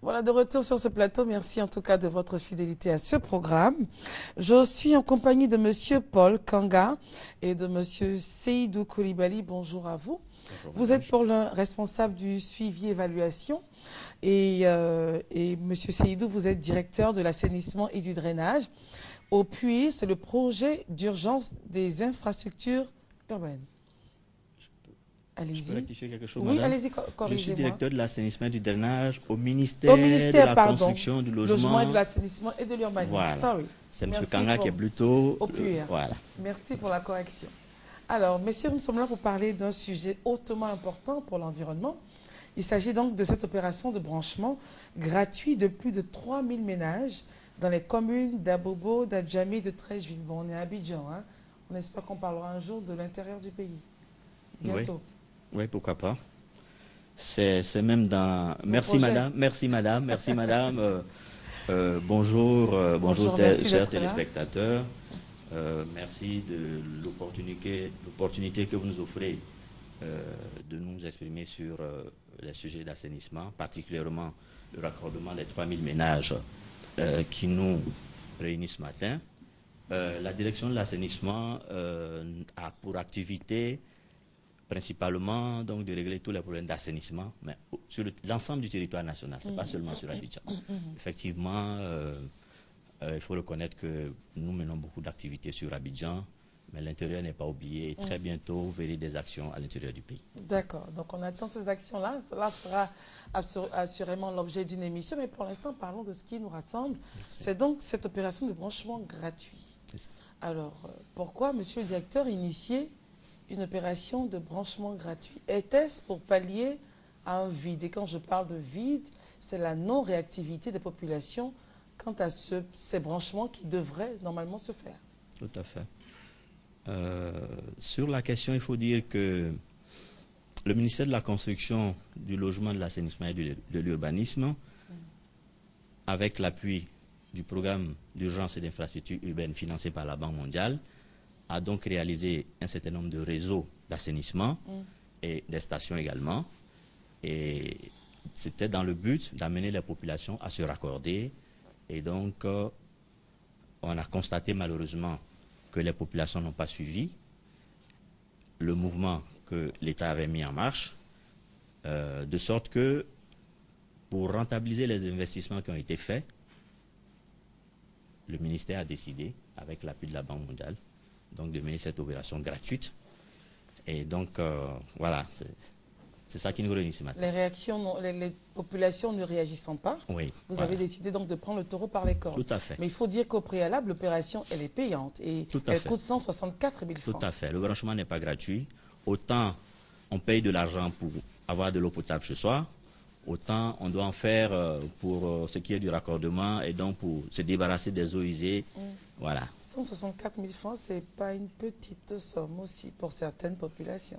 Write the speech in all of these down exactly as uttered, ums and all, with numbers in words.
Voilà, de retour sur ce plateau. Merci en tout cas de votre fidélité à ce programme. Je suis en compagnie de Monsieur Paul Kanga et de Monsieur Seydou Koulibaly. Bonjour à vous. Bonjour, vous êtes pour le responsable du suivi évaluation et, euh, et Monsieur Seydou, vous êtes directeur de l'assainissement et du drainage. Au Puy, c'est le projet d'urgence des infrastructures urbaines. Je peux rectifier quelque chose, oui, madame? allez-y, corrigez-moi. Je suis directeur de l'assainissement et du drainage au ministère, au ministère de la pardon, construction, du logement. logement et de l'assainissement et de l'urbanisme. Voilà. C'est M. Kanga pour... qui est plutôt... au Puy. Voilà. Merci pour la correction. Alors, messieurs, nous sommes là pour parler d'un sujet hautement important pour l'environnement. Il s'agit donc de cette opération de branchement gratuit de plus de trois mille ménages dans les communes d'Abobo, d'Adjamé, de Treichville. Bon, on est à Abidjan, hein. On espère qu'on parlera un jour de l'intérieur du pays. Bientôt. Oui. Oui, pourquoi pas. C'est même dans... Merci madame, merci madame, merci madame. Euh, euh, bonjour, euh, bonjour, bonjour chers téléspectateurs. Euh, merci de l'opportunité l'opportunité que vous nous offrez euh, de nous exprimer sur euh, les sujets d'assainissement, particulièrement le raccordement des trois mille ménages euh, qui nous réunissent ce matin. Euh, la direction de l'assainissement euh, a pour activité principalement donc de régler tous les problèmes d'assainissement, mais sur l'ensemble du territoire national, ce n'est mmh. pas seulement sur Abidjan. Mmh. Effectivement, euh, euh, il faut reconnaître que nous menons beaucoup d'activités sur Abidjan, mais l'intérieur n'est pas oublié et très mmh. bientôt vous verrez des actions à l'intérieur du pays. D'accord, donc on attend ces actions-là, cela fera assur assurément l'objet d'une émission, mais pour l'instant parlons de ce qui nous rassemble. C'est donc cette opération de branchement gratuit. Alors, euh, pourquoi, monsieur le directeur, initier une opération de branchement gratuit? Était-ce pour pallier à un vide? Et quand je parle de vide, c'est la non-réactivité des populations quant à ce, ces branchements qui devraient normalement se faire. Tout à fait. Euh, sur la question, il faut dire que le ministère de la Construction, du Logement, de l'Assainissement et de l'Urbanisme, mmh. avec l'appui du programme d'urgence et d'infrastructures urbaines financé par la Banque mondiale, a donc réalisé un certain nombre de réseaux d'assainissement mmh. et des stations également. Et c'était dans le but d'amener les populations à se raccorder. Et donc, euh, on a constaté malheureusement que les populations n'ont pas suivi le mouvement que l'État avait mis en marche, euh, de sorte que pour rentabiliser les investissements qui ont été faits, le ministère a décidé, avec l'appui de la Banque mondiale, donc de mener cette opération gratuite. Et donc, euh, voilà, c'est ça qui nous réunit ce matin. Les réactions, non, les, les populations ne réagissant pas, oui, vous voilà. avez décidé donc de prendre le taureau par les cornes. Tout à fait. Mais il faut dire qu'au préalable, l'opération, elle est payante et Tout à elle fait. coûte cent soixante-quatre mille francs. Tout à fait. Le branchement n'est pas gratuit. Autant on paye de l'argent pour avoir de l'eau potable chez soi, autant on doit en faire pour ce qui est du raccordement et donc pour se débarrasser des eaux usées. Mmh. Voilà. cent soixante-quatre mille francs, ce n'est pas une petite somme aussi pour certaines populations.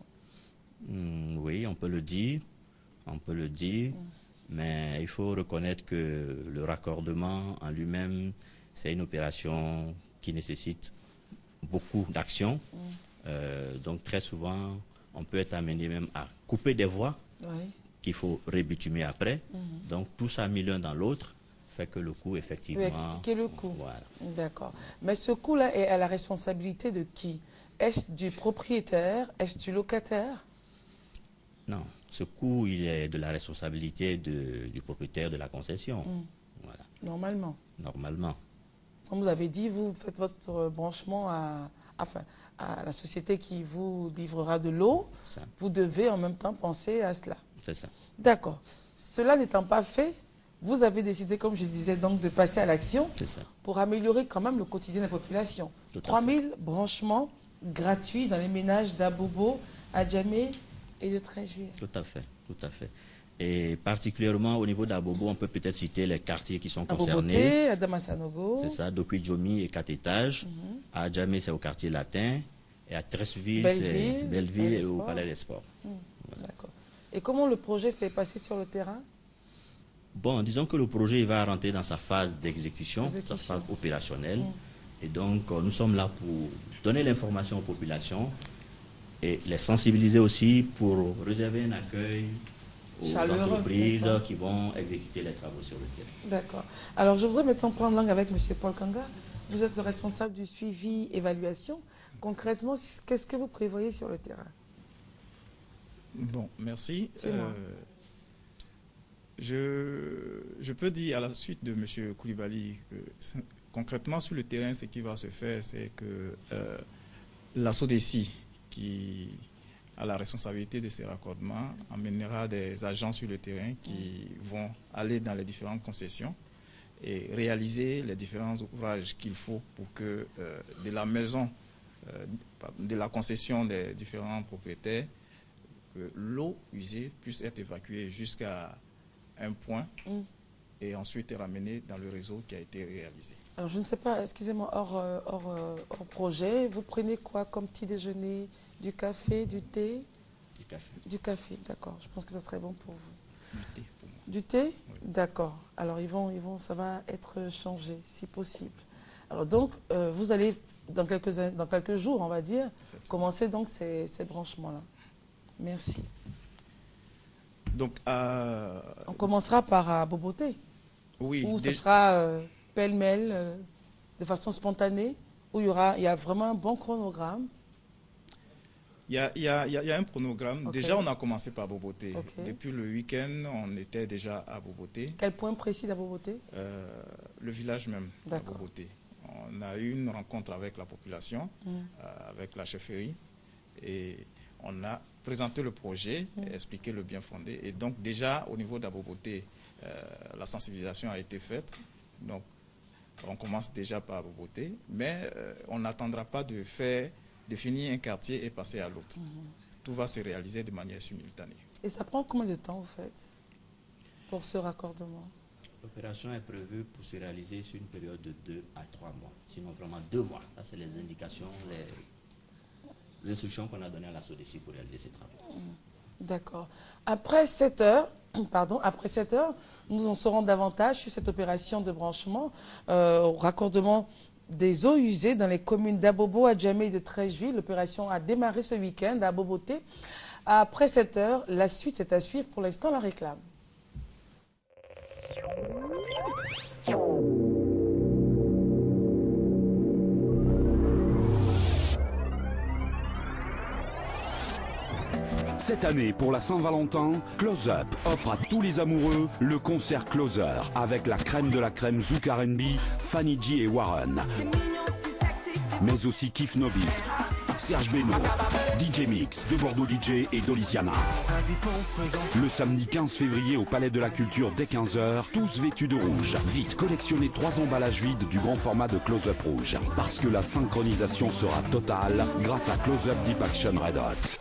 Mmh, oui, on peut le dire. On peut le dire. Mmh. Mais il faut reconnaître que le raccordement en lui-même, c'est une opération qui nécessite beaucoup d'actions. Mmh. Euh, donc très souvent, on peut être amené même à couper des voies. Oui. Qu'il faut rebitumer après. Mm-hmm. Donc tout ça mis l'un dans l'autre fait que le coût effectivement... Vous expliquez le coût. Voilà. D'accord. Mais ce coût-là est à la responsabilité de qui? Est-ce du propriétaire? Est-ce du locataire? Non. Ce coût, il est de la responsabilité de, du propriétaire de la concession. Mm. Voilà. Normalement. Normalement. Comme vous avez dit, vous faites votre branchement à... Enfin, à la société qui vous livrera de l'eau. Vous devez en même temps penser à cela. C'est ça. D'accord. Cela n'étant pas fait, vous avez décidé, comme je disais, donc de passer à l'action pour améliorer quand même le quotidien de la population. trois mille branchements gratuits dans les ménages d'Abobo, Adjamé et de Treichville. Tout à fait, tout à fait. Et particulièrement au niveau d'Abobo, on peut peut-être citer les quartiers qui sont concernés. À Damasanogo. C'est ça, Dokui-Djomi et quatre étages. Mm-hmm. À Adjamé, c'est au quartier latin. Et à Treichville, c'est Belleville et au Palais des Sports. Mm. Voilà. D'accord. Et comment le projet s'est passé sur le terrain? Bon, disons que le projet il va rentrer dans sa phase d'exécution, sa phase opérationnelle. Mm. Et donc, nous sommes là pour donner l'information aux populations et les sensibiliser aussi pour réserver un accueil aux Chaleureux, entreprises qui vont exécuter les travaux sur le terrain. D'accord. Alors, je voudrais maintenant prendre langue avec M. Paul Kanga. Vous êtes le responsable du suivi évaluation. Concrètement, qu'est-ce que vous prévoyez sur le terrain? Bon, merci. C'est moi. Euh, je, je peux dire à la suite de M. Koulibaly que concrètement sur le terrain, ce qui va se faire, c'est que euh, la SODECI, qui a la responsabilité de ces raccordements, amènera des agents sur le terrain qui vont aller dans les différentes concessions et réaliser les différents ouvrages qu'il faut pour que euh, de la maison, euh, de la concession des différents propriétaires, que l'eau usée puisse être évacuée jusqu'à un point mm. et ensuite ramenée dans le réseau qui a été réalisé. Alors je ne sais pas, excusez-moi, hors, hors, hors projet, vous prenez quoi comme petit déjeuner? Du café, du thé? Du café. Du café, d'accord. Je pense que ça serait bon pour vous. Du thé pour moi. Du thé? Oui. D'accord. Alors ils vont, ils vont, ça va être changé, si possible. Alors donc, euh, vous allez, dans quelques, dans quelques jours, on va dire, commencer donc ces, ces branchements-là. Merci. Donc, euh... on commencera par à Boboté. Oui. Ou ce sera euh, pêle-mêle, euh, de façon spontanée, où il y aura, il y a vraiment un bon chronogramme. Il y a, il y a, il y a un chronogramme. Okay. Déjà, on a commencé par Boboté. Okay. Depuis le week-end, on était déjà à Boboté. Quel point précis à Boboté? euh, Le village même, à Boboté. On a eu une rencontre avec la population, mm. euh, avec la chefferie, et on a présenté le projet, mm. expliqué le bien fondé. Et donc, déjà, au niveau d'Aboboté, euh, la sensibilisation a été faite. Donc, on commence déjà par Boboté, mais euh, on n'attendra pas de faire... de finir un quartier et passer à l'autre. Mm-hmm. Tout va se réaliser de manière simultanée. Et ça prend combien de temps, vous faites, pour ce raccordement? L'opération est prévue pour se réaliser sur une période de deux à trois mois. Sinon, vraiment deux mois. Ça, c'est les indications, les, les instructions qu'on a données à la SODECI pour réaliser ces travaux. Mm. D'accord. Après sept heures, pardon, après sept heures, nous en saurons davantage sur cette opération de branchement, euh, au raccordement des eaux usées dans les communes d'Abobo, Adjamé et de Trècheville. L'opération a démarré ce week-end à Boboté. Après sept heures, la suite c'est à suivre. Pour l'instant, la réclame. Cette année, pour la Saint-Valentin, Close Up offre à tous les amoureux le concert Closer avec la crème de la crème Zouk R and B, Fanny G et Warren. Mais aussi Kif Nobit, Serge Beno, D J Mix, De Bordeaux D J et Doliciana. Le samedi quinze février au Palais de la Culture dès quinze heures, tous vêtus de rouge. Vite, collectionnez trois emballages vides du grand format de Close Up rouge. Parce que la synchronisation sera totale grâce à Close Up Deep Action Red Hot.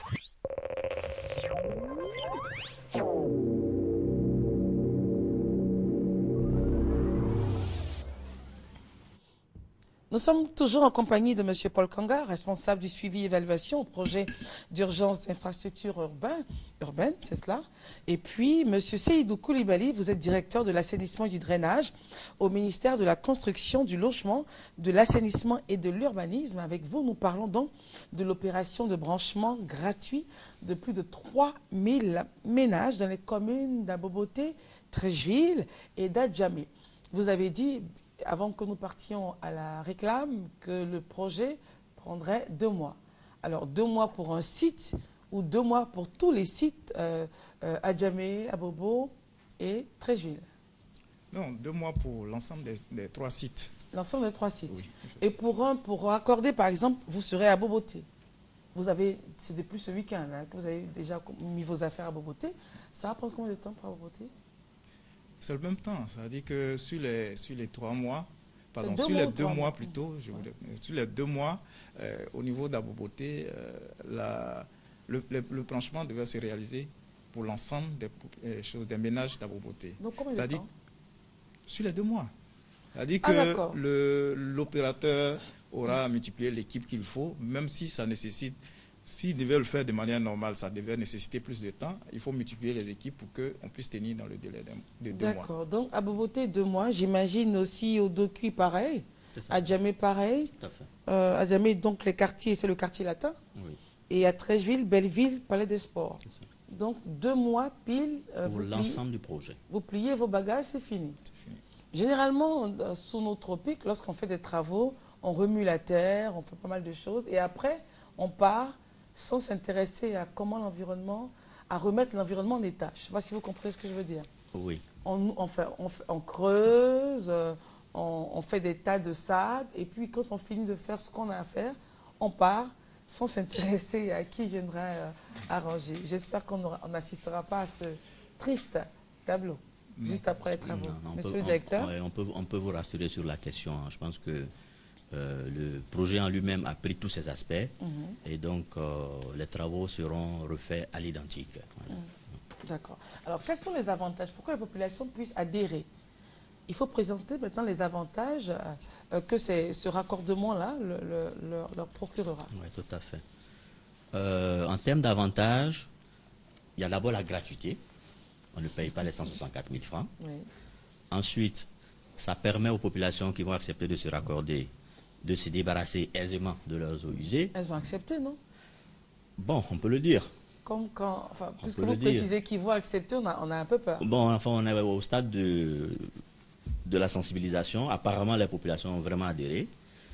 Nous sommes toujours en compagnie de M. Paul Kanga, responsable du suivi et évaluation au projet d'urgence d'infrastructures urbaines, urbaine, c'est cela. Et puis, M. Seydou Koulibaly, vous êtes directeur de l'assainissement et du drainage au ministère de la Construction, du Logement, de l'assainissement et de l'urbanisme. Avec vous, nous parlons donc de l'opération de branchement gratuit de plus de trois mille ménages dans les communes d'Aboboté, Trècheville et d'Adjamé. Vous avez dit, avant que nous partions à la réclame, que le projet prendrait deux mois. Alors, deux mois pour un site ou deux mois pour tous les sites euh, euh, Adjamé, Abobo et Trècheville? Non, deux mois pour l'ensemble des, des trois sites. L'ensemble des trois sites. Oui. Et pour un, pour accorder, par exemple, vous serez à Boboté. Vous avez, c'est depuis ce week-end hein, que vous avez déjà mis vos affaires à Boboté. Ça va prendre combien de temps pour Boboté? C'est le même temps. Ça veut dire que sur les, sur les trois mois, pardon, deux sur mois les deux mois, mois plutôt, je voulais, sur les deux mois, euh, au niveau d'Aboboté, euh, la, le, le, le planchement devait se réaliser pour l'ensemble des euh, choses, des ménages d'Aboboté. Donc combien ça de dit temps? Sur les deux mois. C'est-à-dire Ah, que le, l'opérateur aura multiplié l'équipe qu'il faut, même si ça nécessite. S'il devait le faire de manière normale, ça devait nécessiter plus de temps. Il faut multiplier les équipes pour qu'on puisse tenir dans le délai de deux mois. D'accord. Donc, à Boboté, deux mois. J'imagine aussi au Docuy, pareil. À Adjamé, pareil. Tout à fait. Euh, Adjamé, donc les quartiers, c'est le quartier latin. Oui. Et à Trècheville, Belleville, Palais des Sports. Donc, deux mois pile. Euh, pour l'ensemble du projet. Vous pliez vos bagages, c'est fini. fini. Généralement, euh, sous nos tropiques, lorsqu'on fait des travaux, on remue la terre, on fait pas mal de choses. Et après, on part sans s'intéresser à comment l'environnement, à remettre l'environnement en état. Je ne sais pas si vous comprenez ce que je veux dire. Oui. On, on, fait, on, fait, on creuse, euh, on, on fait des tas de sable. Et puis, quand on finit de faire ce qu'on a à faire, on part sans s'intéresser à qui viendra euh, arranger. J'espère qu'on n'assistera pas à ce triste tableau, non. juste après les travaux. Non, non, Monsieur peut, le directeur on, on, peut, on peut vous rassurer sur la question. Je pense que euh, le projet en lui-même a pris tous ses aspects. Mm-hmm. Et donc, euh, les travaux seront refaits à l'identique. Voilà. Mm. D'accord. Alors, quels sont les avantages? Pourquoi la population puisse adhérer? Il faut présenter maintenant les avantages euh, que ce raccordement-là le, le, leur, leur procurera. Oui, tout à fait. Euh, en termes d'avantages, il y a d'abord la gratuité. On ne paye pas les cent soixante-quatre mille francs. Oui. Ensuite, ça permet aux populations qui vont accepter de se raccorder de se débarrasser aisément de leurs eaux usées. Elles vont accepter, non? Bon, on peut le dire. Comme quand, enfin, puisque vous précisez qu'ils vont accepter, on a, on a un peu peur. Bon, enfin, on est au stade de... de la sensibilisation. Apparemment, les populations ont vraiment adhéré.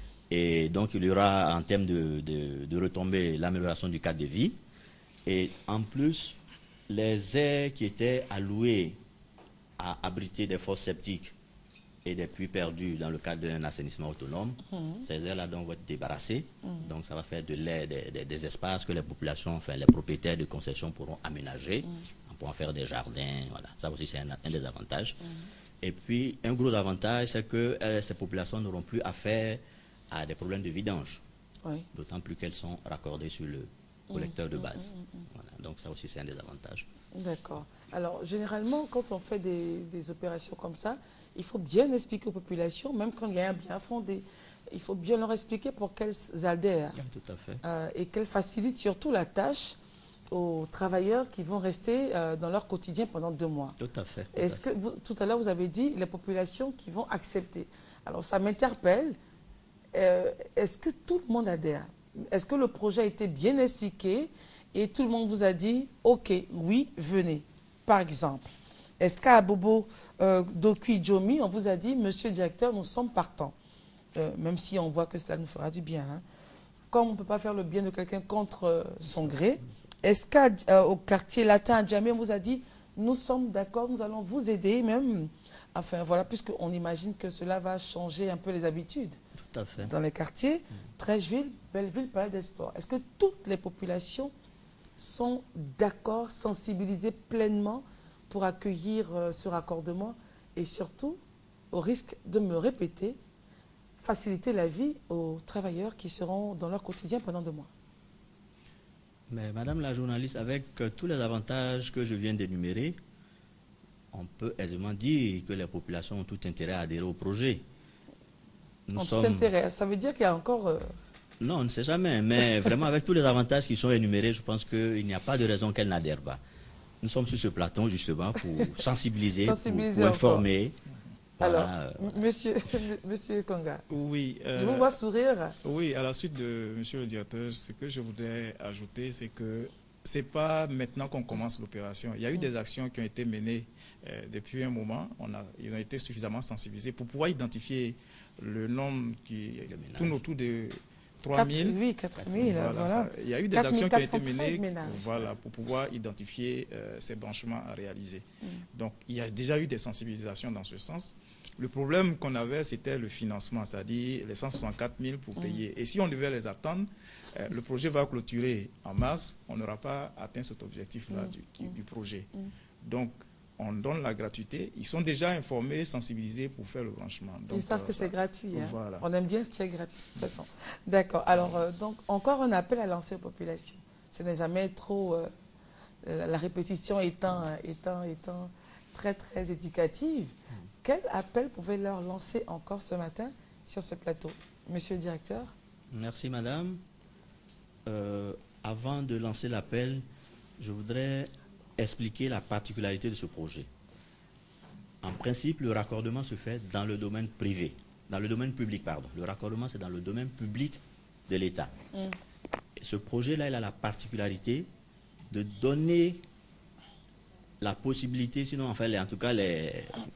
Et donc, il y aura, en termes de, de, de retombées, l'amélioration du cadre de vie. Et en plus, les aires qui étaient allouées à abriter des fosses septiques et des puits perdus dans le cadre d'un assainissement autonome, mmh. ces aires-là donc vont être débarrassées. Mmh. Donc, ça va faire de l'air, des, des, des espaces que les populations, enfin, les propriétaires de concessions pourront aménager. Mmh. On pourra faire des jardins. Voilà. Ça aussi, c'est un, un des avantages. Mmh. Et puis, un gros avantage, c'est que euh, ces populations n'auront plus affaire à des problèmes de vidange. Oui. D'autant plus qu'elles sont raccordées sur le collecteur mmh, de base. Mmh, mmh. Voilà. Donc, ça aussi, c'est un des avantages. D'accord. Alors, généralement, quand on fait des, des opérations comme ça, il faut bien expliquer aux populations, même quand il y a un bien fondé, il faut bien leur expliquer pour qu'elles adhèrent. Oui, tout à fait. Euh, et qu'elles facilitent surtout la tâche aux travailleurs qui vont rester euh, dans leur quotidien pendant deux mois. Tout à fait. Est-ce que vous, tout à l'heure, vous avez dit les populations qui vont accepter. Alors, ça m'interpelle. Euh, Est-ce que tout le monde adhère? Est-ce que le projet a été bien expliqué et tout le monde vous a dit « Ok, oui, venez ». Par exemple, est-ce qu'à Bobo euh, Dokui Djomi, on vous a dit « Monsieur le directeur, nous sommes partants euh, », même si on voit que cela nous fera du bien. Hein. Comme on ne peut pas faire le bien de quelqu'un contre euh, son gré, est-ce qu'au euh, quartier latin à Djamé, on vous a dit « Nous sommes d'accord, nous allons vous aider même ». Enfin, voilà, puisqu'on imagine que cela va changer un peu les habitudes. Tout à fait. Dans les quartiers, Trècheville, Belleville, Palais des Sports. Est-ce que toutes les populations sont d'accord, sensibilisées pleinement pour accueillir euh, ce raccordement et surtout, au risque de me répéter, faciliter la vie aux travailleurs qui seront dans leur quotidien pendant deux mois? Mais Madame la journaliste, avec euh, tous les avantages que je viens d'énumérer, on peut aisément dire que les populations ont tout intérêt à adhérer au projet. Nous sommes... tout intérêt, ça veut dire qu'il y a encore... Euh... Non, on ne sait jamais, mais vraiment avec tous les avantages qui sont énumérés, je pense qu'il n'y a pas de raison qu'elles n'adhèrent pas. Nous sommes sur ce plateau justement pour sensibiliser, sensibiliser pour, pour informer. Voilà. Alors, monsieur, monsieur Konga, oui, euh, je vous vois sourire. Oui, à la suite de monsieur le directeur, ce que je voudrais ajouter, c'est que ce n'est pas maintenant qu'on commence l'opération. Il y a eu mmh. des actions qui ont été menées euh, depuis un moment. On a, ils ont été suffisamment sensibilisés pour pouvoir identifier le nombre qui tourne autour de trois mille. Oui, quatre mille. Voilà, voilà. Il y a eu des actions qui ont été menées voilà, pour pouvoir identifier euh, ces branchements à réaliser. Mm. Donc, il y a déjà eu des sensibilisations dans ce sens. Le problème qu'on avait, c'était le financement, c'est-à-dire les cent soixante-quatre mille pour mm. payer. Et si on devait les attendre, euh, le projet va clôturer en mars, on n'aura pas atteint cet objectif-là mm. du, qui, mm. du projet. Mm. Donc, on donne la gratuité. Ils sont déjà informés, sensibilisés pour faire le branchement. Donc, ils savent euh, que c'est gratuit. Hein. Voilà. On aime bien ce qui est gratuit, de toute façon. D'accord. Alors, euh, donc, encore un appel à lancer aux populations. Ce n'est jamais trop... Euh, la répétition étant, étant, étant très, très éducative. Mm. Quel appel pouvez leur lancer encore ce matin sur ce plateau? Monsieur le directeur. Merci, madame. Euh, avant de lancer l'appel, je voudrais... expliquer la particularité de ce projet. En principe, le raccordement se fait dans le domaine privé, dans le domaine public, pardon. Le raccordement, c'est dans le domaine public de l'État. Mm. Ce projet-là, il a la particularité de donner la possibilité, sinon, en fait, les, en tout cas, les,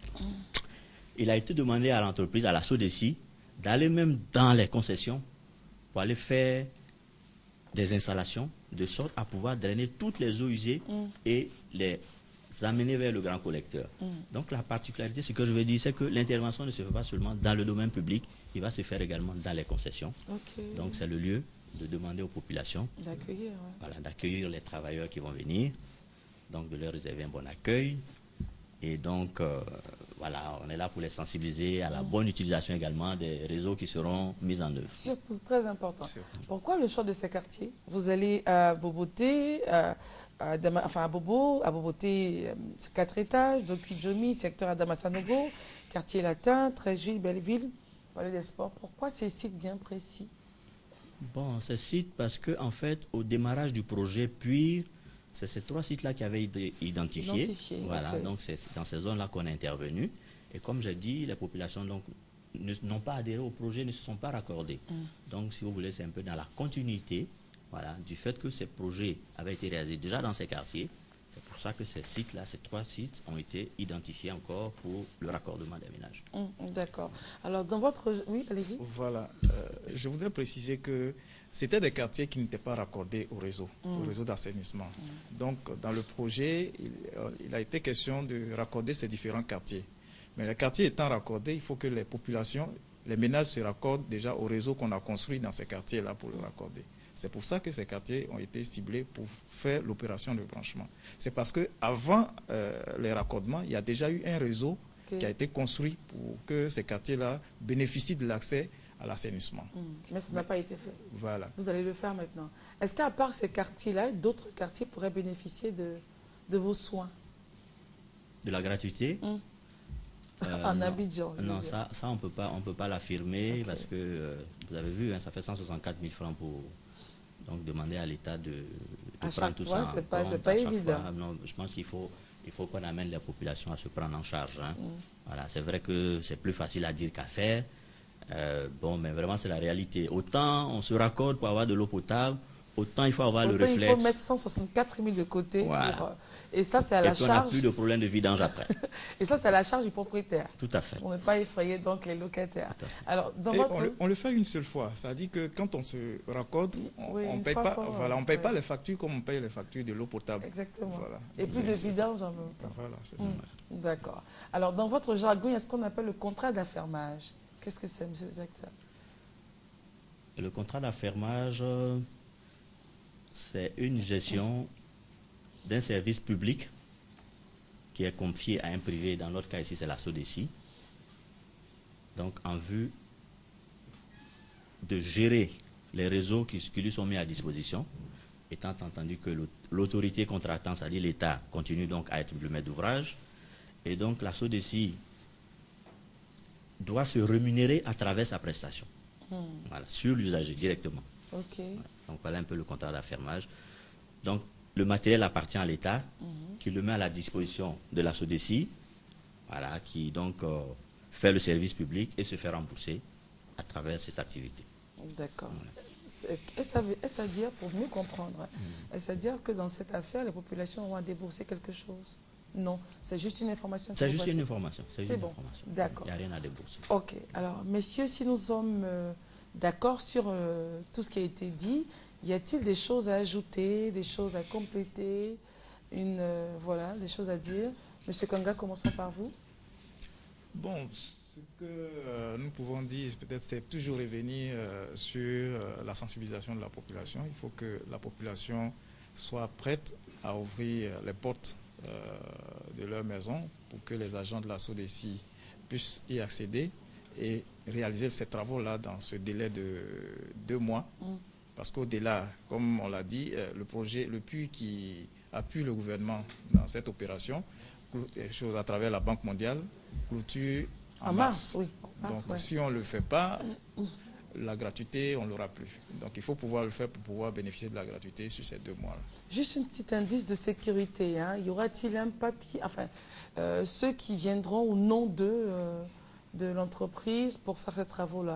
il a été demandé à l'entreprise, à la SODECI, d'aller même dans les concessions pour aller faire des installations de sorte à pouvoir drainer toutes les eaux usées mm. et les amener vers le grand collecteur. Mm. Donc la particularité, ce que je veux dire, c'est que l'intervention ne se fait pas seulement dans le domaine public, il va se faire également dans les concessions. Okay. Donc c'est le lieu de demander aux populations d'accueillir ouais. voilà, d'accueillir les travailleurs qui vont venir, donc de leur réserver un bon accueil. Et donc, euh, voilà, on est là pour les sensibiliser à la mmh. bonne utilisation également des réseaux qui seront mis en œuvre. Surtout, très important. Surtout. Pourquoi le choix de ces quartiers? Vous allez à Boboté, à, à, Dama, enfin à Bobo, à Boboté, euh, quatre étages, Dokidjomi, secteur Adamasanogo, quartier latin, Treichville, Belleville, Palais des Sports. Pourquoi ces sites bien précis? Bon, ces sites, parce que en fait, au démarrage du projet, puis c'est ces trois sites-là qui avaient été identifiés. Identifié, voilà, okay. Donc c'est dans ces zones-là qu'on est intervenu. Et comme j'ai dit, les populations n'ont pas adhéré au projet, ne se sont pas raccordées. Mm. Donc, si vous voulez, c'est un peu dans la continuité voilà, du fait que ces projets avaient été réalisés déjà dans ces quartiers. C'est pour ça que ces sites-là, ces trois sites, ont été identifiés encore pour le raccordement des ménages. Mm, D'accord. Alors, dans votre... Oui, allez-y. Voilà. Euh, je voudrais préciser que c'était des quartiers qui n'étaient pas raccordés au réseau, mmh. au réseau d'assainissement. Mmh. Donc, dans le projet, il, euh, il a été question de raccorder ces différents quartiers. Mais les quartiers étant raccordés, il faut que les populations, les ménages se raccordent déjà au réseau qu'on a construit dans ces quartiers-là pour le raccorder. C'est pour ça que ces quartiers ont été ciblés pour faire l'opération de branchement. C'est parce qu'avant euh, les raccordements, il y a déjà eu un réseau okay. qui a été construit pour que ces quartiers-là bénéficient de l'accès à l'assainissement. Mmh. Mais ça n'a pas été fait. Voilà. Vous allez le faire maintenant. Est-ce qu'à part ces quartiers-là, d'autres quartiers pourraient bénéficier de, de vos soins? De la gratuité mmh. euh, En Abidjan. Non, ça, ça on ne peut pas l'affirmer okay. parce que, euh, vous avez vu, hein, ça fait cent soixante-quatre mille francs pour donc, demander à l'État de, de prendre tout fois, ça. C'est pas, pas évident. Fois. Non, je pense qu'il faut, il faut qu'on amène les populations à se prendre en charge. Hein. Mmh. Voilà, c'est vrai que c'est plus facile à dire qu'à faire. Euh, bon, mais vraiment, c'est la réalité. Autant on se raccorde pour avoir de l'eau potable, autant il faut avoir autant le réflexe. Il faut mettre cent soixante-quatre mille de côté. Voilà. Pour, euh, et ça, c'est à la et charge. on n'a plus de problème de vidange après. Et ça, c'est à la charge du propriétaire. Tout à fait. On n'est pas effrayé, donc, les locataires. Alors, dans et votre... on, le, on le fait une seule fois. Ça dit que quand on se raccorde, on oui, ne paye, pas, fort, voilà, on paye oui. pas les factures comme on paye les factures de l'eau potable. Exactement. Voilà. Et plus de vidange en même temps. Voilà, c'est ça. Mmh. D'accord. Alors, dans votre jargon, il y a ce qu'on appelle le contrat d'affermage. Qu'est-ce que c'est, monsieur le directeur? Le contrat d'affermage, c'est une gestion d'un service public qui est confié à un privé. Dans notre cas ici, c'est la SODECI. Donc, en vue de gérer les réseaux qui, qui lui sont mis à disposition, étant entendu que l'autorité contractante, c'est-à-dire l'État, continue donc à être le maître d'ouvrage. Et donc, la SODECI doit se rémunérer à travers sa prestation. Mmh. Voilà, sur l'usager directement. Okay. Voilà. Donc voilà un peu le contrat d'affermage. Donc le matériel appartient à l'État, mmh. qui le met à la disposition de la SODECI, voilà, qui donc euh, fait le service public et se fait rembourser à travers cette activité. D'accord. Voilà. Est-ce à dire, pour mieux comprendre, mmh. est-ce à dire que dans cette affaire, les populations vont débourser quelque chose? Non, c'est juste une information. C'est juste une information. C'est bon. D'accord. Il n'y a rien à débourser. Ok. Alors, messieurs, si nous sommes euh, d'accord sur euh, tout ce qui a été dit, y a-t-il des choses à ajouter, des choses à compléter, une, euh, voilà, des choses à dire? Monsieur Kanga, commençons par vous. Bon, ce que euh, nous pouvons dire, peut-être, c'est toujours revenir euh, sur euh, la sensibilisation de la population. Il faut que la population soit prête à ouvrir les portes Euh, de leur maison pour que les agents de la SODECI puissent y accéder et réaliser ces travaux-là dans ce délai de deux mois. Mm. Parce qu'au-delà, comme on l'a dit, euh, le projet, le puits qui appuie le gouvernement dans cette opération, des choses à travers la Banque mondiale, clôture en, en mars. mars. Oui, en mars. Donc ouais. Si on ne le fait pas, la gratuité, on ne l'aura plus. Donc il faut pouvoir le faire pour pouvoir bénéficier de la gratuité sur ces deux mois-là. Juste un petit indice de sécurité. Hein. Y aura-t-il un papier, enfin, euh, ceux qui viendront au nom de, euh, de l'entreprise pour faire ces travaux-là,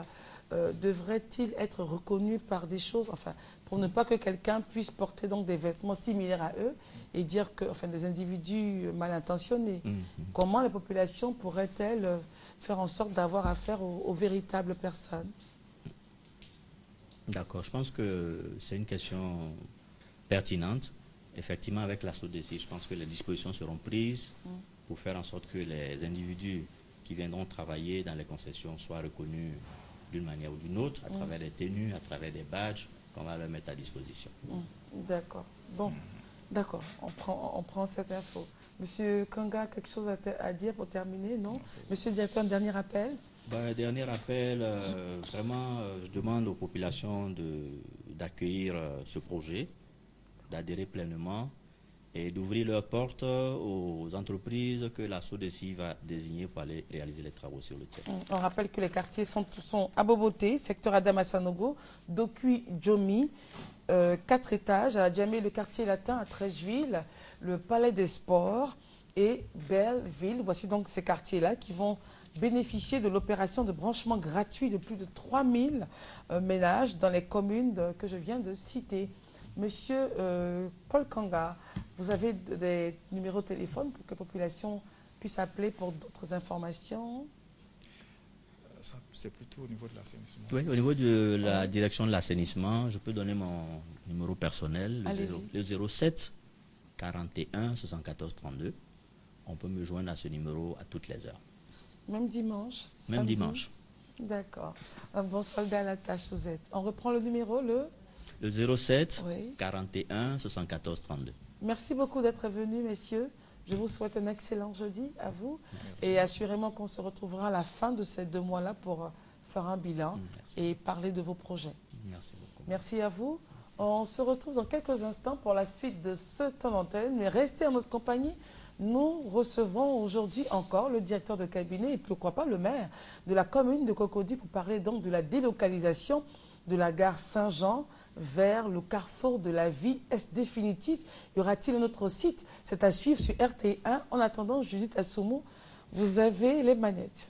euh, devrait-il être reconnu par des choses, enfin, pour ne pas que quelqu'un puisse porter donc des vêtements similaires à eux et dire que, enfin, des individus mal intentionnés. Mm-hmm. Comment les populations pourraient-elles faire en sorte d'avoir affaire aux, aux véritables personnes? D'accord, je pense que c'est une question pertinente. Effectivement, avec la S O D E C I, je pense que les dispositions seront prises mm. pour faire en sorte que les individus qui viendront travailler dans les concessions soient reconnus d'une manière ou d'une autre, à mm. travers des tenues, à travers des badges qu'on va leur mettre à disposition. Mm. D'accord. Bon, d'accord, on prend, on prend cette info. Monsieur Kanga, quelque chose à, à dire pour terminer, non? Monsieur le directeur, un dernier appel? Ben, dernier appel, euh, vraiment, euh, je demande aux populations d'accueillir euh, ce projet, d'adhérer pleinement et d'ouvrir leurs portes aux entreprises que la S O D E C I va désigner pour aller réaliser les travaux sur le terrain. On rappelle que les quartiers sont, sont à Boboté, secteur Adama Sanogo, Dokui Djomi, euh, quatre étages, à Djamé, le quartier latin à Trècheville, le Palais des Sports et Belleville. Voici donc ces quartiers-là qui vont bénéficier de l'opération de branchement gratuit de plus de trois mille euh, ménages dans les communes de, que je viens de citer. Monsieur euh, Paul Kanga, vous avez des numéros de téléphone pour que la population puisse appeler pour d'autres informations? C'est plutôt au niveau de l'assainissement. Oui, au niveau de la oui. direction de l'assainissement, je peux donner mon numéro personnel, le, zéro, le zéro sept quarante et un soixante-quatorze trente-deux. On peut me joindre à ce numéro à toutes les heures. Même dimanche? Même samedi. Dimanche. D'accord. Un bon soldat à la tâche vous êtes. On reprend le numéro, le Le zéro sept oui. quarante et un soixante-quatorze trente-deux. Merci beaucoup d'être venus, messieurs. Je vous souhaite un excellent jeudi à vous. Merci. Et assurément qu'on se retrouvera à la fin de ces deux mois-là pour faire un bilan Merci. Et parler de vos projets. Merci beaucoup. Merci à vous. Merci. On se retrouve dans quelques instants pour la suite de ce temps d'antenne. Mais restez en notre compagnie. Nous recevons aujourd'hui encore le directeur de cabinet et pourquoi pas le maire de la commune de Cocody pour parler donc de la délocalisation de la gare Saint-Jean vers le carrefour de la vie. Est-ce définitif? Y aura-t-il un autre site? C'est à suivre sur R T un. En attendant, Judith Assoumou, vous avez les manettes.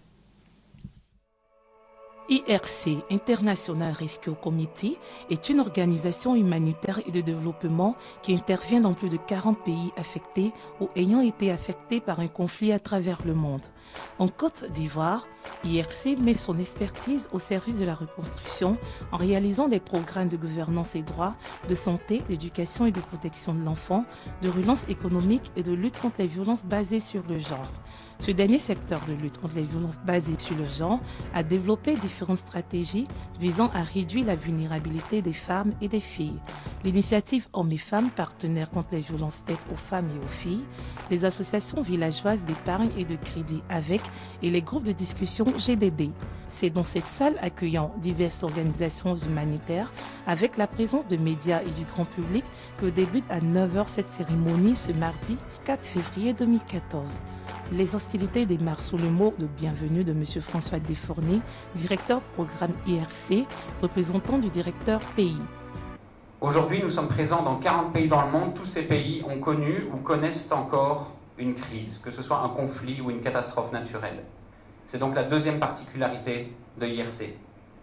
I R C, International Rescue Committee, est une organisation humanitaire et de développement qui intervient dans plus de quarante pays affectés ou ayant été affectés par un conflit à travers le monde. En Côte d'Ivoire, I R C met son expertise au service de la reconstruction en réalisant des programmes de gouvernance et droits, de santé, d'éducation et de protection de l'enfant, de relance économique et de lutte contre les violences basées sur le genre. Ce dernier secteur de lutte contre les violences basées sur le genre a développé différentes stratégies visant à réduire la vulnérabilité des femmes et des filles. L'initiative Hommes et Femmes, partenaires contre les violences faites aux femmes et aux filles, les associations villageoises d'épargne et de crédit avec et les groupes de discussion G D D. C'est dans cette salle accueillant diverses organisations humanitaires avec la présence de médias et du grand public que débute à neuf heures cette cérémonie ce mardi quatre février deux mille quatorze. Les hostilités démarrent sous le mot de bienvenue de M. François Desfourny, directeur programme I R C, représentant du directeur pays. Aujourd'hui, nous sommes présents dans quarante pays dans le monde. Tous ces pays ont connu ou connaissent encore une crise, que ce soit un conflit ou une catastrophe naturelle. C'est donc la deuxième particularité de I R C.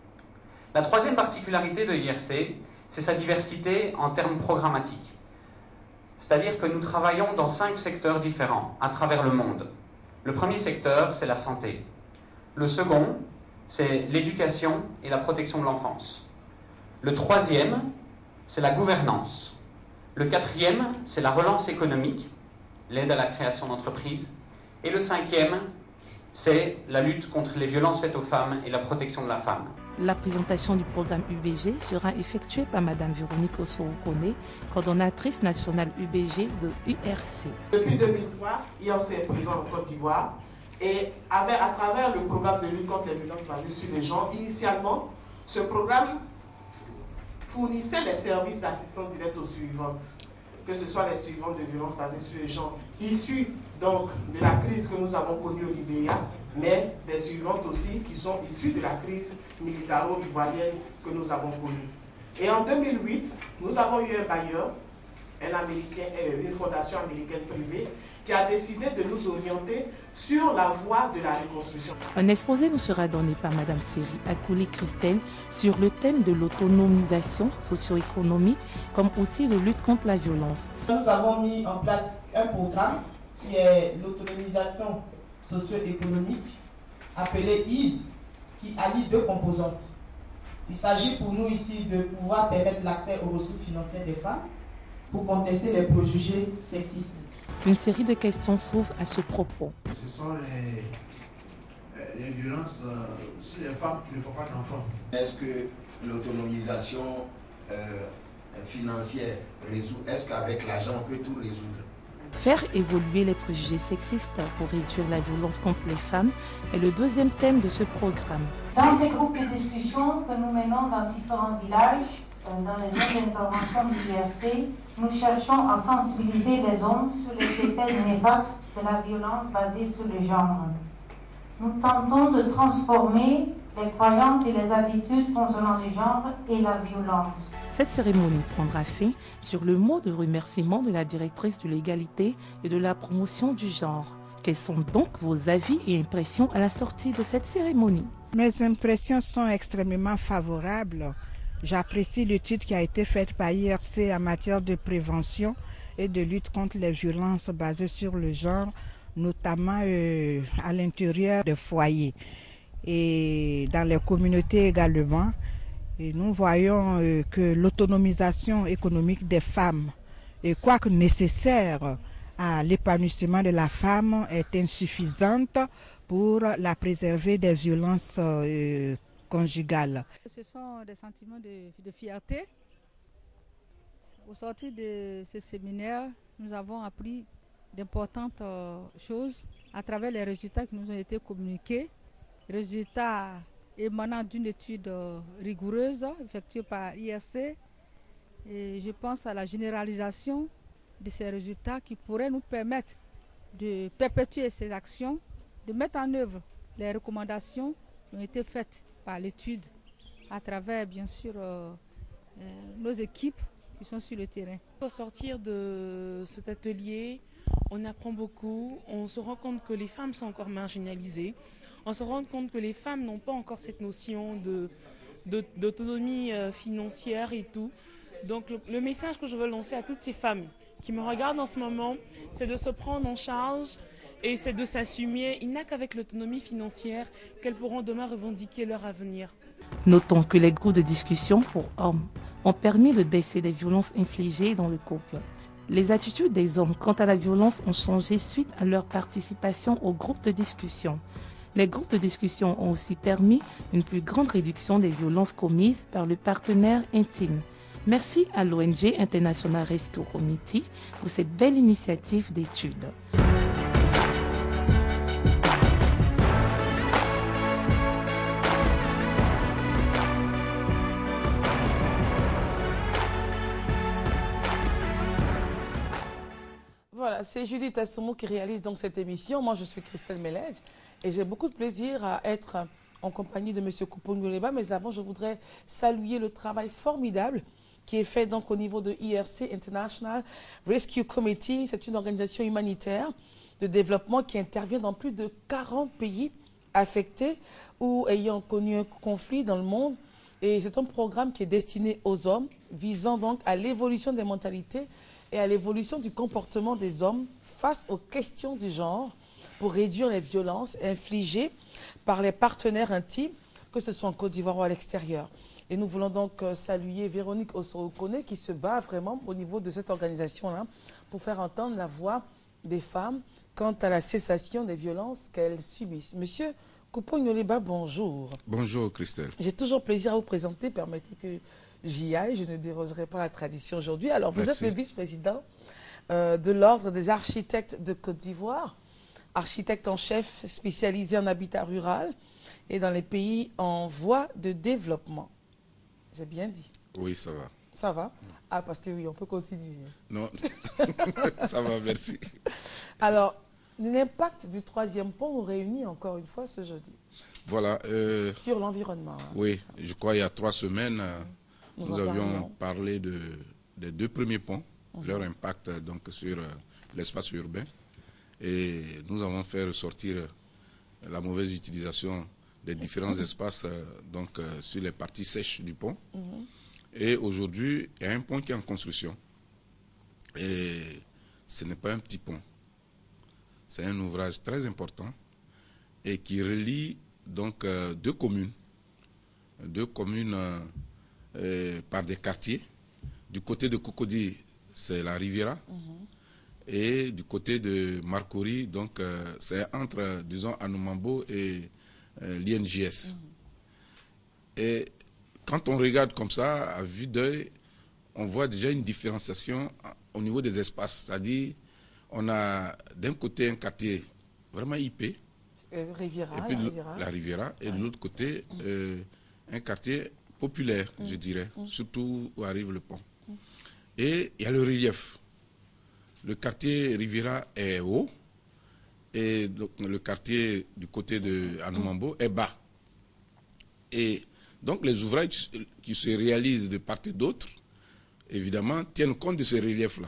La troisième particularité de I R C, c'est sa diversité en termes programmatiques. C'est-à-dire que nous travaillons dans cinq secteurs différents à travers le monde. Le premier secteur, c'est la santé. Le second, c'est l'éducation et la protection de l'enfance. Le troisième, c'est la gouvernance. Le quatrième, c'est la relance économique, l'aide à la création d'entreprises. Et le cinquième, c'est la lutte contre les violences faites aux femmes et la protection de la femme. La présentation du programme U B G sera effectuée par Mme Véronique Osso-Okone, coordonnatrice nationale U B G de U R C. Depuis deux mille trois, I R C est présent en Côte d'Ivoire et avec, à travers le programme de lutte contre les violences basées sur les genres, initialement, ce programme fournissait les services d'assistance directe aux suivantes, que ce soit les suivantes de violences basées sur les genres, issues donc de la crise que nous avons connue au Libéria, mais des suivantes aussi qui sont issues de la crise militaro-ivoirienne que nous avons connue. Et en deux mille huit, nous avons eu un bailleur, un Américain, une fondation américaine privée, qui a décidé de nous orienter sur la voie de la reconstruction. Un exposé nous sera donné par Mme Séri Akouli-Christelle sur le thème de l'autonomisation socio-économique comme outil de lutte contre la violence. Nous avons mis en place un programme qui est l'autonomisation socio-économique, appelé I S, qui allie deux composantes. Il s'agit pour nous ici de pouvoir permettre l'accès aux ressources financières des femmes pour contester les préjugés sexistes. Une série de questions s'ouvre à ce propos. Ce sont les, les violences euh, sur les femmes qui ne font pas d'enfants. Est-ce que l'autonomisation euh, financière résout, est-ce qu'avec l'argent on peut tout résoudre? Faire évoluer les préjugés sexistes pour réduire la violence contre les femmes est le deuxième thème de ce programme. Dans ces groupes de discussion que nous menons dans différents villages, dans les zones d'intervention du I R C, nous cherchons à sensibiliser les hommes sur les effets néfastes de la violence basée sur le genre. Nous tentons de transformer les croyances et les attitudes concernant le genre et la violence. Cette cérémonie prendra fin sur le mot de remerciement de la directrice de l'égalité et de la promotion du genre. Quels sont donc vos avis et impressions à la sortie de cette cérémonie? Mes impressions sont extrêmement favorables. J'apprécie l'étude qui a été faite par I R C en matière de prévention et de lutte contre les violences basées sur le genre, notamment euh, à l'intérieur des foyers et dans les communautés également. Et nous voyons euh, que l'autonomisation économique des femmes, et quoique nécessaire à l'épanouissement de la femme, est insuffisante pour la préserver des violences euh, conjugales. Ce sont des sentiments de, de fierté. Au sortir de ce séminaire, nous avons appris d'importantes euh, choses à travers les résultats qui nous ont été communiqués. Résultats émanant d'une étude euh, rigoureuse effectuée par I R C. Et je pense à la généralisation de ces résultats qui pourraient nous permettre de perpétuer ces actions, de mettre en œuvre les recommandations qui ont été faites par l'étude à travers bien sûr euh, euh, nos équipes qui sont sur le terrain. Au sortir de cet atelier, on apprend beaucoup, on se rend compte que les femmes sont encore marginalisées, on se rend compte que les femmes n'ont pas encore cette notion de, de, d'autonomie euh, financière et tout. Donc le, le message que je veux lancer à toutes ces femmes qui me regardent en ce moment, c'est de se prendre en charge et c'est de s'assumer. Il n'y a qu'avec l'autonomie financière qu'elles pourront demain revendiquer leur avenir. Notons que les groupes de discussion pour hommes ont permis de baisser les violences infligées dans le couple. Les attitudes des hommes quant à la violence ont changé suite à leur participation aux groupes de discussion. Les groupes de discussion ont aussi permis une plus grande réduction des violences commises par le partenaire intime. Merci à l'O N G International Rescue Committee pour cette belle initiative d'étude. Voilà, c'est Judith Assoumo qui réalise donc cette émission. Moi, je suis Christelle Melledge et j'ai beaucoup de plaisir à être en compagnie de M. Kupon-Yoleba. Mais avant, je voudrais saluer le travail formidable qui est fait donc au niveau de I R C, International Rescue Committee. C'est une organisation humanitaire de développement qui intervient dans plus de quarante pays affectés ou ayant connu un conflit dans le monde. Et c'est un programme qui est destiné aux hommes, visant donc à l'évolution des mentalités et à l'évolution du comportement des hommes face aux questions du genre pour réduire les violences infligées par les partenaires intimes, que ce soit en Côte d'Ivoire ou à l'extérieur. Et nous voulons donc saluer Véronique Osoro-Kone qui se bat vraiment au niveau de cette organisation-là pour faire entendre la voix des femmes quant à la cessation des violences qu'elles subissent. Monsieur Kupon-Yoleba, bonjour. Bonjour Christelle. J'ai toujours plaisir à vous présenter, permettez que j'y aille, je ne dérogerai pas la tradition aujourd'hui. Alors vous Merci. êtes le vice-président euh, de l'Ordre des architectes de Côte d'Ivoire, architecte en chef spécialisé en habitat rural et dans les pays en voie de développement. J'ai bien dit. Oui, ça va. Ça va? Ah, parce que oui, on peut continuer. Non, ça va, merci. Alors, l'impact du troisième pont nous réunit encore une fois ce jeudi. Voilà. Euh, Sur l'environnement. Hein. Oui, je crois il y a trois semaines, nous, nous avions parlions. parlé de, des deux premiers ponts, Mmh. leur impact donc sur euh, l'espace urbain. Et nous avons fait ressortir la mauvaise utilisation des différents espaces euh, donc, euh, sur les parties sèches du pont. Mm-hmm. Et aujourd'hui, il y a un pont qui est en construction. Et ce n'est pas un petit pont. C'est un ouvrage très important et qui relie donc euh, deux communes. Deux communes euh, euh, par des quartiers. Du côté de Cocody, c'est la Riviera. Mm-hmm. Et du côté de Marcory, donc euh, c'est entre, euh, disons, Anoumambo et euh, l'I N J S. Mm-hmm. Et quand on regarde comme ça, à vue d'œil, on voit déjà une différenciation au niveau des espaces. C'est-à-dire, on a d'un côté un quartier vraiment I P, euh, Riviera, et puis la Riviera, la Riviera et ouais. de l'autre côté, mm. euh, un quartier populaire, mm. je dirais, mm. surtout où arrive le pont. Mm. Et il y a le relief. Le quartier Riviera est haut et donc, le quartier du côté de Anoumambo est bas. Et donc les ouvrages qui se réalisent de part et d'autre, évidemment, tiennent compte de ce relief-là.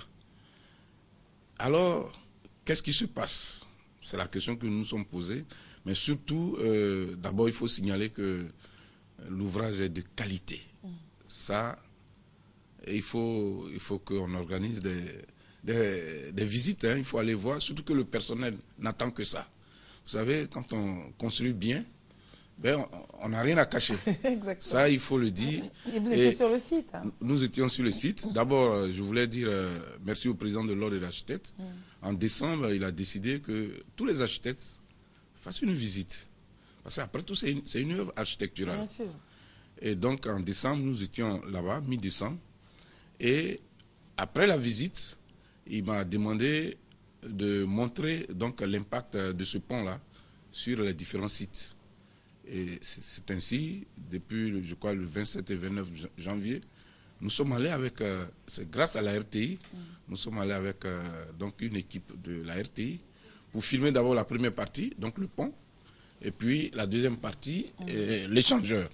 Alors, qu'est-ce qui se passe? C'est la question que nous nous sommes posée. Mais surtout, euh, d'abord, il faut signaler que l'ouvrage est de qualité. Mm. Ça, il faut, il faut qu'on organise des... Des, des visites, hein, il faut aller voir, surtout que le personnel n'attend que ça. Vous savez, quand on construit bien, ben, on n'a rien à cacher. Ça, il faut le dire. Et vous étiez Et sur le site hein. Nous étions sur le site. D'abord, je voulais dire euh, merci au président de l'Ordre des architectes. Mm. En décembre, il a décidé que tous les architectes fassent une visite. Parce qu'après tout, c'est une, une œuvre architecturale. Bien sûr. Et donc, en décembre, nous étions là-bas, mi-décembre. Et après la visite, il m'a demandé de montrer donc l'impact de ce pont-là sur les différents sites. Et c'est ainsi, depuis, je crois, le vingt-sept et vingt-neuf janvier, nous sommes allés avec, euh, c'est grâce à la R T I, mm. nous sommes allés avec euh, donc une équipe de la R T I pour filmer d'abord la première partie, donc le pont, et puis la deuxième partie, mm. l'échangeur.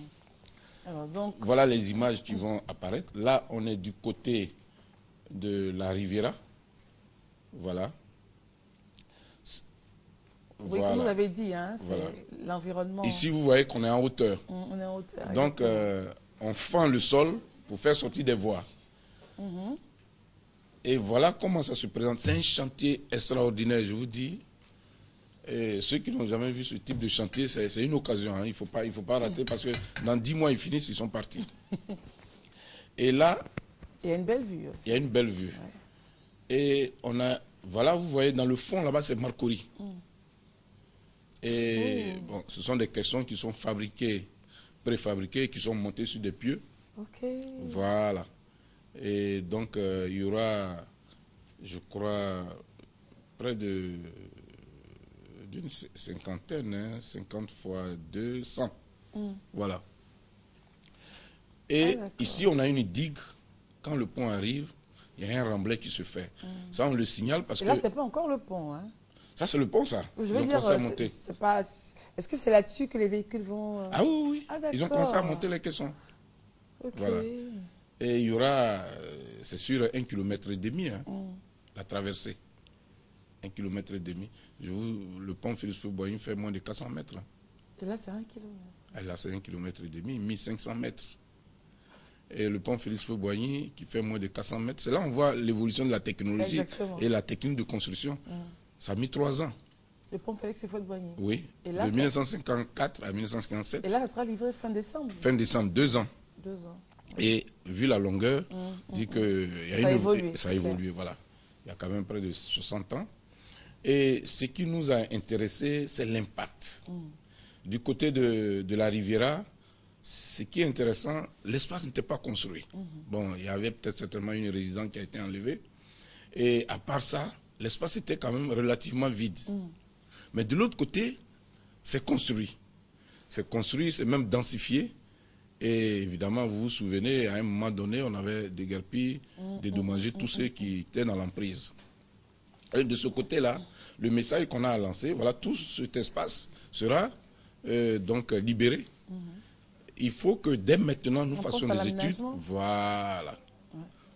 Mm. Donc... Voilà les images qui vont apparaître. Là, on est du côté de la Riviera, voilà. Oui, voilà. Comme vous avez dit, hein, c'est voilà. L'environnement. Ici, vous voyez qu'on est en hauteur. On est en hauteur. Donc, euh, on fend le sol pour faire sortir des voies. Mm-hmm. Et voilà comment ça se présente. C'est un chantier extraordinaire, je vous dis. Et ceux qui n'ont jamais vu ce type de chantier, c'est une occasion. Hein. Il ne faut pas, il faut pas rater parce que dans dix mois, ils finissent, ils sont partis. Et là... Il y a une belle vue aussi. Il y a une belle vue. Ouais. Et on a, voilà, vous voyez, dans le fond, là-bas, c'est Marcory. Mm. Et oh. bon, ce sont des caissons qui sont fabriqués, préfabriqués, qui sont montés sur des pieux. Ok. Voilà. Et donc, euh, il y aura, je crois, près de d'une cinquantaine, hein, cinquante fois deux, cent. Mm. Voilà. Et ah, ici, on a une digue. Quand le pont arrive, il y a un remblai qui se fait. Mm. Ça, on le signale parce Et que... là, c'est pas encore le pont. Hein. Ça, c'est le pont, ça. Je veux Ils dire, c'est pas... Est-ce que c'est là-dessus que les véhicules vont... Euh... Ah oui, oui. Ah, ils ont commencé à monter les caissons. Okay. Voilà. Et il y aura, c'est sûr, un kilomètre et demi, hein, mm. la traversée. Un kilomètre et demi. Je vous, le pont Félix-Houphouët-Boigny fait moins de quatre cents mètres. Hein. Et là, c'est un kilomètre. Et là, c'est un kilomètre et demi, mille cinq cents mètres. Et le pont Félix-Houphouët-Boigny, qui fait moins de quatre cents mètres, c'est là on voit l'évolution de la technologie. Exactement. Et la technique de construction. Mm. Ça a mis trois ans. Le pont Félix-Houphouët-Boigny. Oui, et là, de mille neuf cent cinquante-quatre à mille neuf cent cinquante-sept. Et là, ça sera livré fin décembre. Fin décembre, deux ans. Deux ans. Et vu la longueur, mmh, dit mmh, que y a ça, une, a évolué, ça a évolué. Voilà. Il y a quand même près de soixante ans. Et ce qui nous a intéressé, c'est l'impact. Mmh. Du côté de, de la Riviera, ce qui est intéressant, l'espace n'était pas construit. Mmh. Bon, il y avait peut-être certainement une résidence qui a été enlevée. Et à part ça, l'espace était quand même relativement vide. Mmh. Mais de l'autre côté, c'est construit. C'est construit, c'est même densifié. Et évidemment, vous vous souvenez, à un moment donné, on avait déguerpi, mmh, dédommagé mmh, tous mmh, ceux qui étaient dans l'emprise. Et de ce côté-là, le message qu'on a lancé, voilà, tout cet espace sera euh, donc libéré. Mmh. Il faut que dès maintenant, nous on fassions des études. Voilà. Ouais.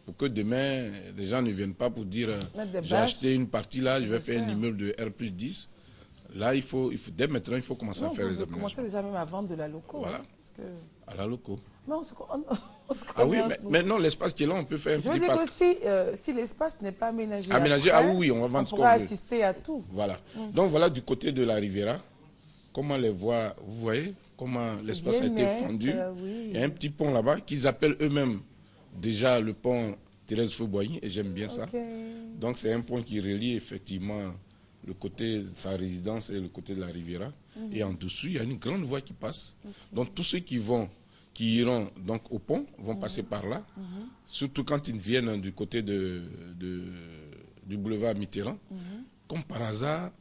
pour que demain, les gens ne viennent pas pour dire euh, j'ai acheté une partie là, je vais faire un immeuble de R plus dix. Là, il faut, il faut, dès maintenant, il faut commencer non, à faire les aménagements. Commencer déjà même à vendre de la loco. Voilà, hein, parce que... à la loco. Mais on se, on, on se ah oui, mais maintenant, l'espace qui est là, on peut faire un je petit veux parc. dire que si, euh, si l'espace n'est pas aménagé, aménagé après, ah oui, on va vendre on pourra assister à tout. Voilà. Mm. Donc voilà, du côté de la Riviera, comment les voies, vous voyez, comment l'espace a été fendu. Euh, oui. Il y a un petit pont là-bas qu'ils appellent eux-mêmes déjà le pont Thérèse Feuboigny, et j'aime bien ça. Okay. Donc c'est un pont qui relie effectivement le côté de sa résidence et le côté de la Riviera. Mm-hmm. Et en dessous, il y a une grande voie qui passe. Okay. Donc tous ceux qui vont, qui iront donc au pont, vont mm-hmm. passer par là. Mm-hmm. Surtout quand ils viennent du côté de, de, du boulevard Mitterrand. Mm-hmm. Comme par hasard,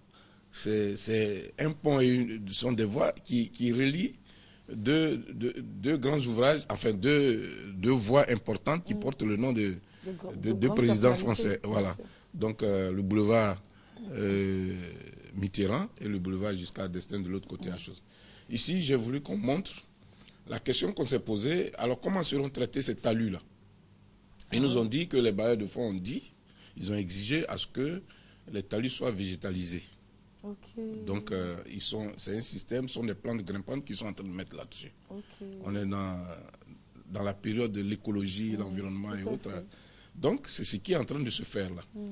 c'est un pont et une, sont des voies qui, qui relient deux, deux, deux grands ouvrages, enfin deux, deux voies importantes qui mm-hmm. portent le nom de, de, de, de présidents français. Voilà. Donc euh, le boulevard euh, Mitterrand et le boulevard Giscard d'Estaing de l'autre côté à chose. Ici, j'ai voulu qu'on montre la question qu'on s'est posée. Alors, comment seront traités ces talus-là? Ils nous ont dit que les bailleurs de fonds ont dit, ils ont exigé à ce que les talus soient végétalisés. Okay. Donc, euh, c'est un système, ce sont des plantes grimpantes qui sont en train de mettre là-dessus. Okay. On est dans, dans la période de l'écologie, mmh, l'environnement et autres. Fait. Donc, c'est ce qui est en train de se faire là. Mmh.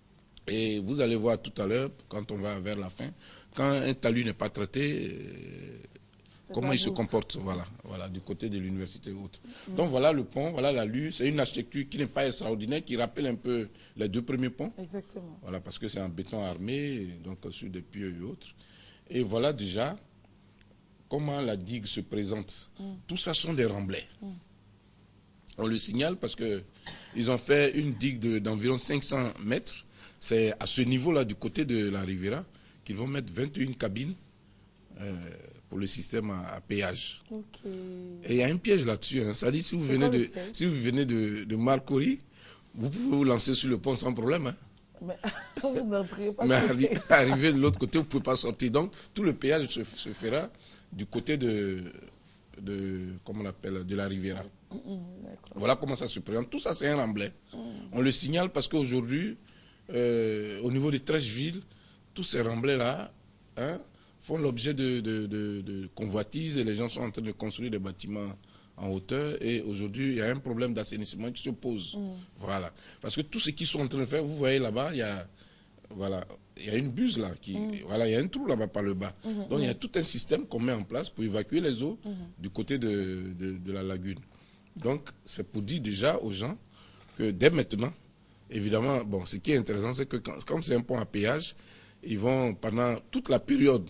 Et vous allez voir tout à l'heure, quand on va vers la fin, quand un talus n'est pas traité, euh, comment il se comporte, voilà, voilà, du côté de l'université et autres. Mmh. Donc voilà le pont, voilà la lue, c'est une architecture qui n'est pas extraordinaire, qui rappelle un peu les deux premiers ponts. Exactement. Voilà, parce que c'est en béton armé, donc sur des pieux et autres. Et voilà déjà comment la digue se présente. Mmh. Tout ça sont des remblais. Mmh. On le signale parce qu'ils ont fait une digue d'environ cinq cents mètres. C'est à ce niveau-là, du côté de la Riviera, qu'ils vont mettre vingt et une cabines euh, pour le système à, à péage. Okay. Et il y a un piège là-dessus. Hein. Ça dit, si vous venez de, si vous venez de, de Marcory, vous pouvez vous lancer sur le pont sans problème. Hein. Mais vous n'entrez pas. Mais arri arrivé de l'autre côté, vous ne pouvez pas sortir. Donc, tout le péage se, se fera du côté de, de, comment on appelle, de la Riviera. Mmh, voilà comment ça se présente. Tout ça, c'est un remblai. Mmh. On le signale parce qu'aujourd'hui, Euh, au niveau de Trècheville, tous ces remblais-là hein, font l'objet de, de, de, de convoitises et les gens sont en train de construire des bâtiments en hauteur et aujourd'hui, il y a un problème d'assainissement qui se pose. Mmh. Voilà. Parce que tout ce qu'ils sont en train de faire, vous voyez là-bas, il y a, voilà, il y a une buse là, qui, mmh. voilà, il y a un trou là-bas par le bas. Mmh. Donc il y a tout un système qu'on met en place pour évacuer les eaux mmh. du côté de, de, de la lagune. Donc c'est pour dire déjà aux gens que dès maintenant, évidemment, bon, ce qui est intéressant, c'est que quand, comme c'est un pont à péage, ils vont, pendant toute la période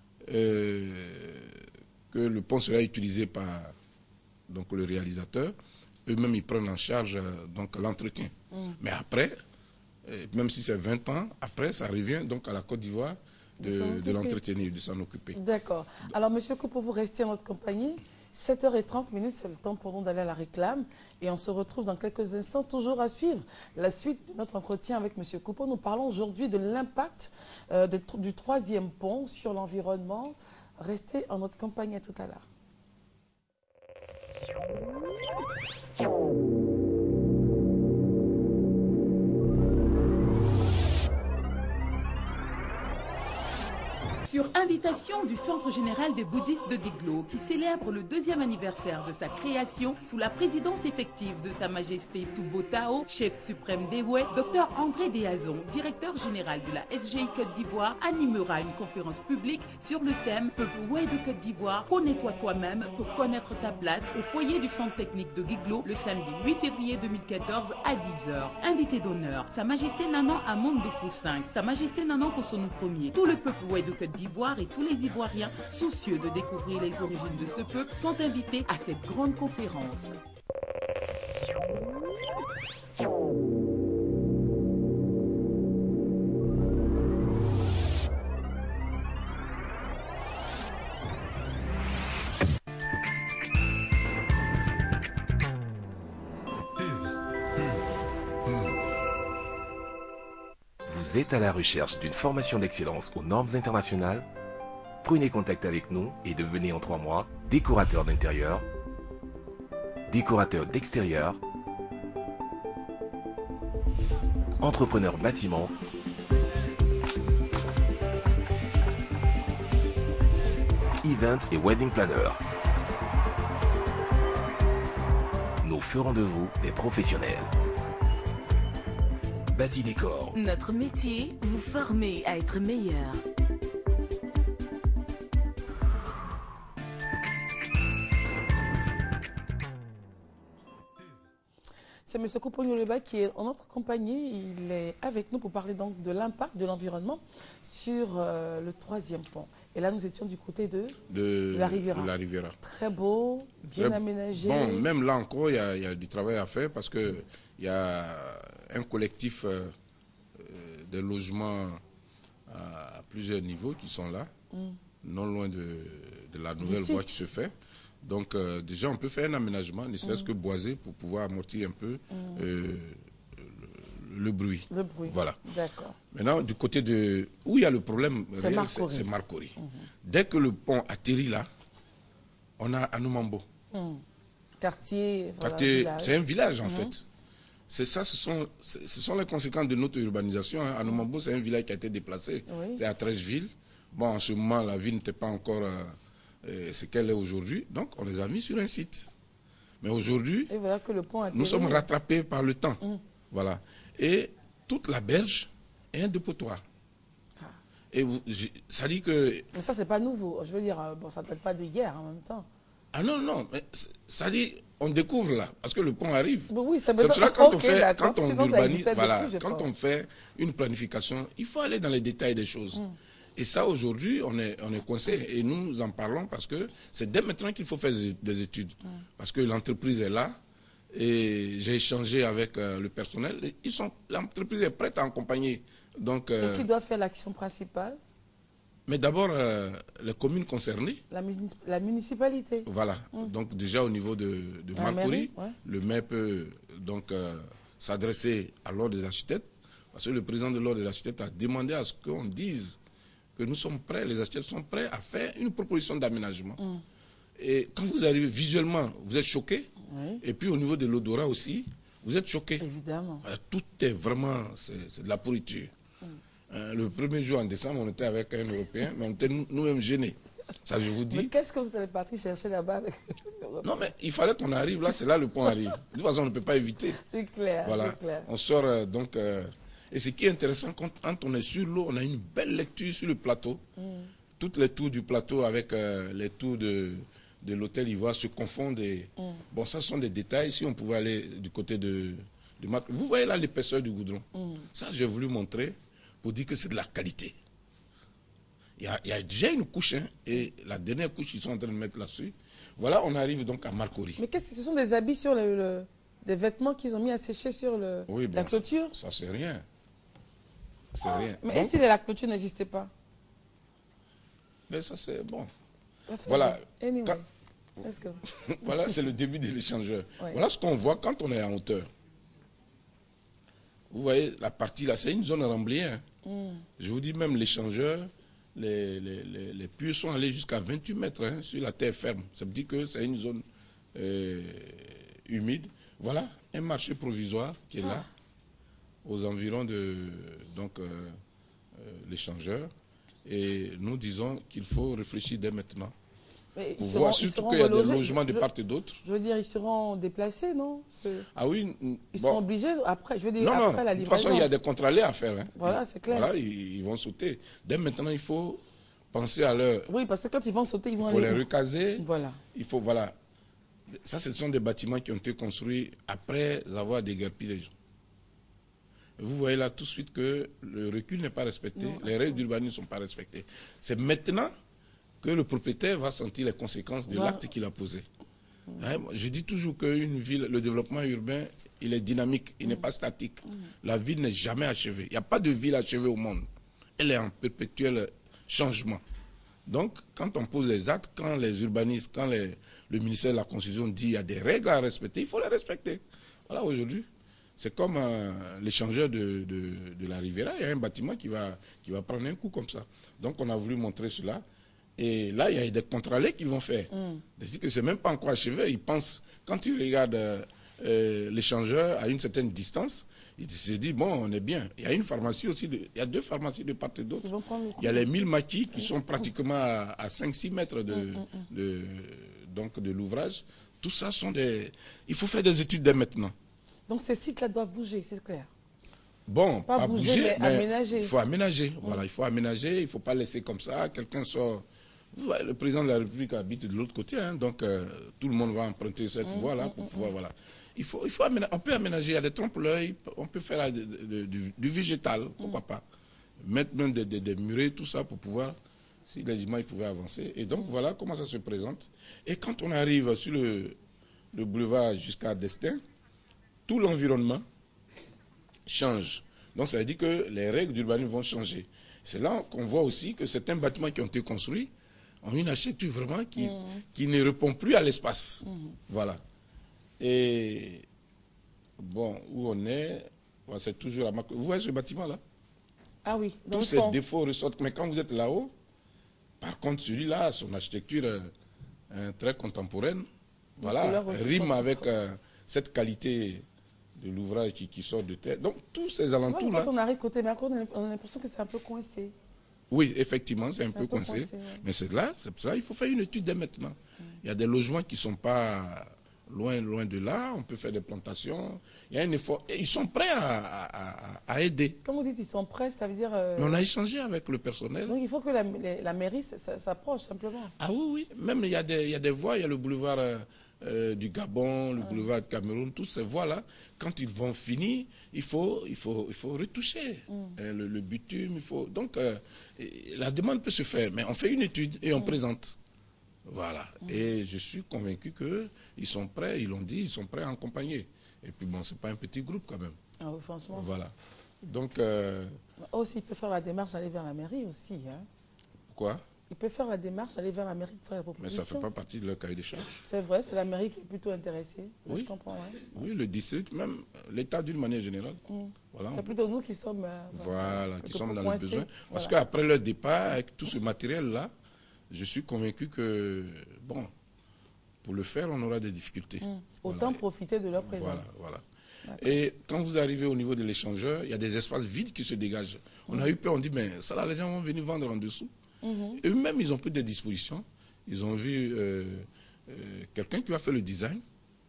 euh, que le pont sera utilisé par donc, le réalisateur, eux-mêmes, ils prennent en charge euh, donc l'entretien. Mm. Mais après, euh, même si c'est vingt ans, après, ça revient donc à la Côte d'Ivoire de, de l'entretenir, de s'en occuper. D'accord. Alors, Monsieur Coupeau, vous restez en notre compagnie. sept heures trente minutes, c'est le temps pour nous d'aller à la réclame. Et on se retrouve dans quelques instants, toujours à suivre la suite de notre entretien avec M. Coupeau. Nous parlons aujourd'hui de l'impact euh, du troisième pont sur l'environnement. Restez en notre compagnie, à tout à l'heure. Sur invitation du Centre général des bouddhistes de Guiglo, qui célèbre le deuxième anniversaire de sa création sous la présidence effective de Sa Majesté Toubo Tao, chef suprême d'Ewe, Dr André Déazon, directeur général de la S G I Côte d'Ivoire, animera une conférence publique sur le thème « Peuple Ouai de Côte d'Ivoire, connais-toi toi-même pour connaître ta place » au foyer du Centre technique de Guiglo le samedi huit février deux mille quatorze à dix heures. Invité d'honneur, Sa Majesté Nanan Amon Dofo cinq, Sa Majesté Nanan Kosonou Ier, tout le peuple Ouai de Côte d'Ivoire d'Ivoire et tous les Ivoiriens, soucieux de découvrir les origines de ce peuple, sont invités à cette grande conférence. Vous êtes à la recherche d'une formation d'excellence aux normes internationales? Prenez contact avec nous et devenez en trois mois décorateur d'intérieur, décorateur d'extérieur, entrepreneur bâtiment, event et wedding planner. Nous ferons de vous des professionnels. Bâti Décor. Notre métier, vous former à être meilleur. C'est M. Koupogno-Leba qui est en notre compagnie. Il est avec nous pour parler donc de l'impact de l'environnement sur euh, le troisième pont. Et là, nous étions du côté de, de, de la Riviera. De la Riviera. Très beau, bien Très aménagé. Bon, même là encore, il y, y a du travail à faire parce qu'il y a un collectif euh, de logements à, à plusieurs niveaux qui sont là, mm. non loin de, de la nouvelle voie qui se fait. Donc, euh, déjà, on peut faire un aménagement, ne serait-ce mmh. que boisé, pour pouvoir amortir un peu mmh. euh, le, le bruit. Le bruit. Voilà. D'accord. Maintenant, du côté de... Où il y a le problème réel, c'est Marcory. Mmh. Dès que le pont atterrit là, on a Anoumambo. Mmh. Quartier... Quartier c'est un village, en mmh. fait. C'est ça, ce sont, ce sont les conséquences de notre urbanisation. Hein. Anoumambo, c'est un village qui a été déplacé. Oui. C'est à Treichville. Bon, en ce moment, la ville n'était pas encore... Euh, ce qu'elle est aujourd'hui, donc on les a mis sur un site. Mais aujourd'hui, voilà nous sommes rattrapés par le temps. Mmh. Voilà. Et toute la berge est un dépotoir. Ah. Et vous, ça dit que... Mais ça, c'est pas nouveau. Je veux dire, bon, ça ne date pas de hier en même temps. Ah non, non, mais ça dit, on découvre là, parce que le pont arrive. Bon, oui, c'est pour ça que quand okay, on fait, quand on urbanise, voilà, depuis, quand pense. on fait une planification, il faut aller dans les détails des choses. Mmh. Et ça, aujourd'hui, on est, on est coincé. Et nous en parlons parce que c'est dès maintenant qu'il faut faire des études. Mm. Parce que l'entreprise est là. Et j'ai échangé avec euh, le personnel. L'entreprise est prête à accompagner. Donc, euh, et qui doit faire l'action principale? Mais d'abord, euh, les communes concernées. La, la municipalité. Voilà. Mm. Donc, déjà au niveau de, de Marcory, ouais. le maire peut donc euh, s'adresser à l'ordre des architectes. Parce que le président de l'ordre des architectes a demandé à ce qu'on dise que nous sommes prêts, les architectes sont prêts à faire une proposition d'aménagement. Mm. Et quand vous arrivez visuellement, vous êtes choqués. Oui. Et puis au niveau de l'odorat aussi, vous êtes choqués. Évidemment. Tout est vraiment, c'est de la pourriture. Mm. Euh, le premier jour en décembre, on était avec un Européen, mais on était nous-mêmes gênés. Ça, je vous dis. Mais qu'est-ce que vous êtes parti chercher là-bas avec... Non, mais il fallait qu'on arrive là, c'est là le pont arrive. De toute façon, on ne peut pas éviter. C'est clair, voilà. clair. On sort euh, donc... Euh, Et ce qui est intéressant, quand, quand on est sur l'eau, on a une belle lecture sur le plateau. Mm. Toutes les tours du plateau avec euh, les tours de, de l'hôtel Ivoire se confondent. Et, mm. Bon, ça, ce sont des détails. Si on pouvait aller du côté de, de Marc, vous voyez là l'épaisseur du goudron. Mm. Ça, j'ai voulu montrer pour dire que c'est de la qualité. Il y a, il y a déjà une couche, hein, et la dernière couche, ils sont en train de mettre là-dessus. Voilà, on arrive donc à Marcory. Mais qu'est-ce que ce sont des habits sur le... le... des vêtements qu'ils ont mis à sécher sur le, oui, la clôture? Ça, ça c'est rien. C'est ah, rien. Mais donc, et si la clôture n'existait pas? Mais ça, c'est bon. Enfin, voilà. Anyway. Quand... Let's go. Voilà, c'est le début de l'échangeur. Ouais. Voilà ce qu'on voit quand on est en hauteur. Vous voyez, la partie là, c'est une zone remblière. Mm. Je vous dis même l'échangeur, les, les, les, les puits sont allés jusqu'à vingt-huit mètres hein, sur la terre ferme. Ça veut dire que c'est une zone euh, humide. Voilà, un marché provisoire qui est ah. là, aux environs de donc euh, euh, l'échangeur. Et nous disons qu'il faut réfléchir dès maintenant. Mais pour ils voir seront, surtout qu'il y a des logements de part et d'autre. Je veux dire, ils seront déplacés, non? Ce... Ah oui. Ils bon. seront obligés après, je veux dire, non, après non, la livraison. De toute façon, il y a des contrôlés à faire. Hein. Voilà, c'est clair. Voilà, ils, ils vont sauter. Dès maintenant, il faut penser à leur... Oui, parce que quand ils vont sauter, ils vont Il faut aller... les recaser. Voilà. Il faut, voilà. Ça, ce sont des bâtiments qui ont été construits après avoir déguerpi les gens. Vous voyez là tout de suite que le recul n'est pas respecté, non, les règles d'urbanisme ne sont pas respectées. C'est maintenant que le propriétaire va sentir les conséquences de l'acte qu'il a posé. Mmh. Hein, je dis toujours qu'une ville, le développement urbain, il est dynamique, il mmh. n'est pas statique. Mmh. La ville n'est jamais achevée. Il n'y a pas de ville achevée au monde. Elle est en perpétuel changement. Donc, quand on pose les actes, quand les urbanistes, quand les, le ministère de la Constitution dit qu'il y a des règles à respecter, il faut les respecter. Voilà, aujourd'hui. C'est comme euh, l'échangeur de, de, de la Riviera. Il y a un bâtiment qui va, qui va prendre un coup comme ça. Donc, on a voulu montrer cela. Et là, il y a des contrôlés qui vont faire. Mm. C'est-à-dire que ce n'est même pas encore achevé. Ils pensent, quand tu regardes euh, euh, l'échangeur à une certaine distance. Il s'est dit, bon, on est bien. Il y a une pharmacie aussi, de, il y a deux pharmacies de part et d'autre. Il y a les mille maquis qui sont pratiquement à, à cinq six mètres de, mm, mm, de, donc de l'ouvrage. Tout ça sont des... Il faut faire des études dès maintenant. Donc ces sites-là doivent bouger, c'est clair. Bon, pas, pas bouger, bouger, mais, mais aménager. Il faut aménager. Mm. Voilà, il faut aménager, il ne faut pas laisser comme ça. Quelqu'un sort... Le président de la République habite de l'autre côté, hein, donc euh, tout le monde va emprunter cette mm, voie-là mm, pour mm, pouvoir... Mm. Voilà. Il faut, il faut aménager, on peut aménager, il y a des trompe-l'œil, on peut faire de, de, de, du, du végétal, pourquoi mm. pas. Mettre même des, des, des murets, tout ça pour pouvoir, si les images pouvaient avancer. Et donc mm. voilà comment ça se présente. Et quand on arrive sur le, le boulevard jusqu'à Destin, tout l'environnement change. Donc ça veut dire que les règles d'urbanisme vont changer. C'est là qu'on voit aussi que certains bâtiments qui ont été construits ont une architecture vraiment qui, mm. qui ne répond plus à l'espace. Mm. Voilà. Et bon, où on est, c'est toujours à Macron. Vous voyez ce bâtiment-là? Ah oui. Tous ces fond. défauts ressortent. Mais quand vous êtes là-haut, par contre, celui-là, son architecture euh, très contemporaine, voilà, rime avec euh, cette qualité de l'ouvrage qui, qui sort de terre. Donc, tous ces alentours-là... Quand on arrive côté Macron, on a l'impression que c'est un peu coincé. Oui, effectivement, c'est un, un peu coincé. coincé ouais. Mais c'est là, c'est pour ça qu'il faut faire une étude dès maintenant. Mm. Il y a des logements qui ne sont pas... Loin, loin de là, on peut faire des plantations. Il y a un effort. Et ils sont prêts à, à, à aider. Quand vous dites ils sont prêts, ça veut dire... Euh... Mais on a échangé avec le personnel. Donc il faut que la, la, la mairie s'approche simplement. Ah oui, oui. Même il y a des, il y a des voies, il y a le boulevard euh, euh, du Gabon, le ah. boulevard de Cameroun, toutes ces voies-là. Quand ils vont finir, il faut, il faut, il faut retoucher mm. euh, le, le bitume. Il faut... Donc euh, la demande peut se faire, mais on fait une étude et on mm. présente. Voilà. Mmh. Et je suis convaincu qu'ils sont prêts, ils l'ont dit, ils sont prêts à accompagner. Et puis bon, c'est pas un petit groupe quand même. Ah oui, franchement. Voilà. Donc... Euh... Aussi, il peut faire la démarche d'aller vers la mairie aussi. Hein. Pourquoi? Il peut faire la démarche d'aller vers la mairie pour faire la proposition. Mais ça ne fait pas partie de leur cahier des charges. C'est vrai, c'est la mairie qui est plutôt intéressée. Oui, je comprends. Ouais. Oui, le district, même l'État d'une manière générale. Mmh. Voilà, c'est plutôt nous qui sommes... Euh, voilà, qui sommes dans le besoin. Parce voilà. qu'après leur départ, avec tout ce matériel-là, je suis convaincu que, bon, pour le faire, on aura des difficultés. Mmh. Autant voilà. profiter de leur présence. Voilà, voilà. Et quand vous arrivez au niveau de l'échangeur, il y a des espaces vides qui se dégagent. On mmh. a eu peur, on dit, mais ça là, les gens vont venir vendre en dessous. Mmh. Eux-mêmes, ils ont pris des dispositions. Ils ont vu euh, euh, quelqu'un qui va faire le design.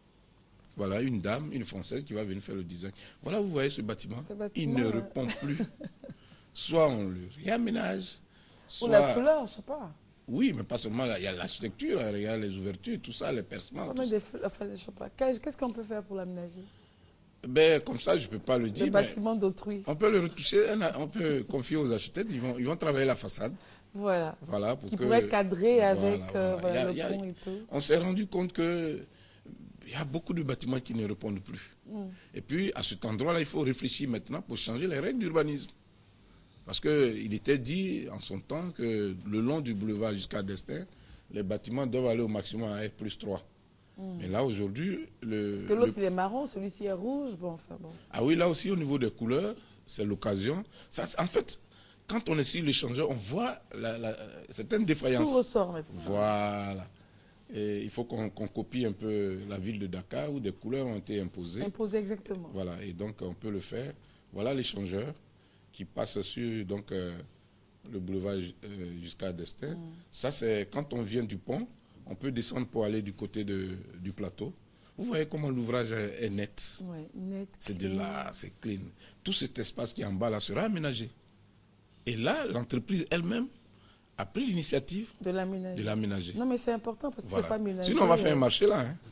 Voilà, une dame, une Française qui va venir faire le design. Voilà, vous voyez ce bâtiment. Ce bâtiment il ne euh... répond plus. Soit on le réaménage, soit... Ou la couleur, je ne sais pas. Oui, mais pas seulement, il y a l'architecture, il y a les ouvertures, tout ça, les percements. Qu'est-ce qu'on peut faire pour l'aménager? Ben, comme ça, je ne peux pas le dire. Le bâtiment d'autrui. On peut le retoucher, on peut confier aux architectes, ils vont, ils vont travailler la façade. Voilà. Voilà pour qui que, pourrait cadrer voilà, avec voilà, euh, voilà, a, le pont et tout. On s'est rendu compte qu'il y a beaucoup de bâtiments qui ne répondent plus. Mm. Et puis, à cet endroit-là, il faut réfléchir maintenant pour changer les règles d'urbanisme. Parce qu'il était dit en son temps que le long du boulevard jusqu'à Destin, les bâtiments doivent aller au maximum à R plus trois. Mmh. Mais là, aujourd'hui... le Parce que l'autre, le... il est marron, celui-ci est rouge. Bon, enfin, bon. Ah oui, là aussi, au niveau des couleurs, c'est l'occasion. En fait, quand on est sur l'échangeur, on voit la, la, certaines défaillances. Tout ressort maintenant. Voilà. Et il faut qu'on qu'on copie un peu la ville de Dakar où des couleurs ont été imposées. Imposées, exactement. Voilà, et donc on peut le faire. Voilà l'échangeur qui passe sur donc, euh, le boulevard euh, jusqu'à Destin. Mm. Ça, c'est quand on vient du pont, on peut descendre pour aller du côté de, du plateau. Vous voyez comment l'ouvrage est, est net. Ouais, net. C'est de là, c'est clean. Tout cet espace qui est en bas là sera aménagé. Et là, l'entreprise elle-même a pris l'initiative de l'aménager. Non, mais c'est important parce que voilà. c'est pas aménagé. Sinon, on va faire un marché là. Hein.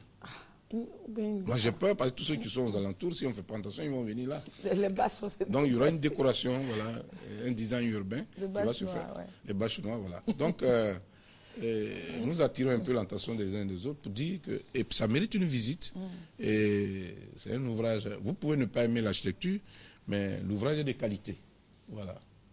Ben, Moi, j'ai peur parce que tous ceux qui sont aux alentours, si on ne fait pas attention, ils vont venir là. Les bâches, donc, il y aura une décoration, voilà, un design urbain qui va se faire. Ouais. Les bâches chinois, voilà. Donc, euh, euh, nous attirons un peu l'attention des uns et des autres pour dire que et ça mérite une visite. Mm. Et c'est un ouvrage. Vous pouvez ne pas aimer l'architecture, mais l'ouvrage est de qualité. Voilà.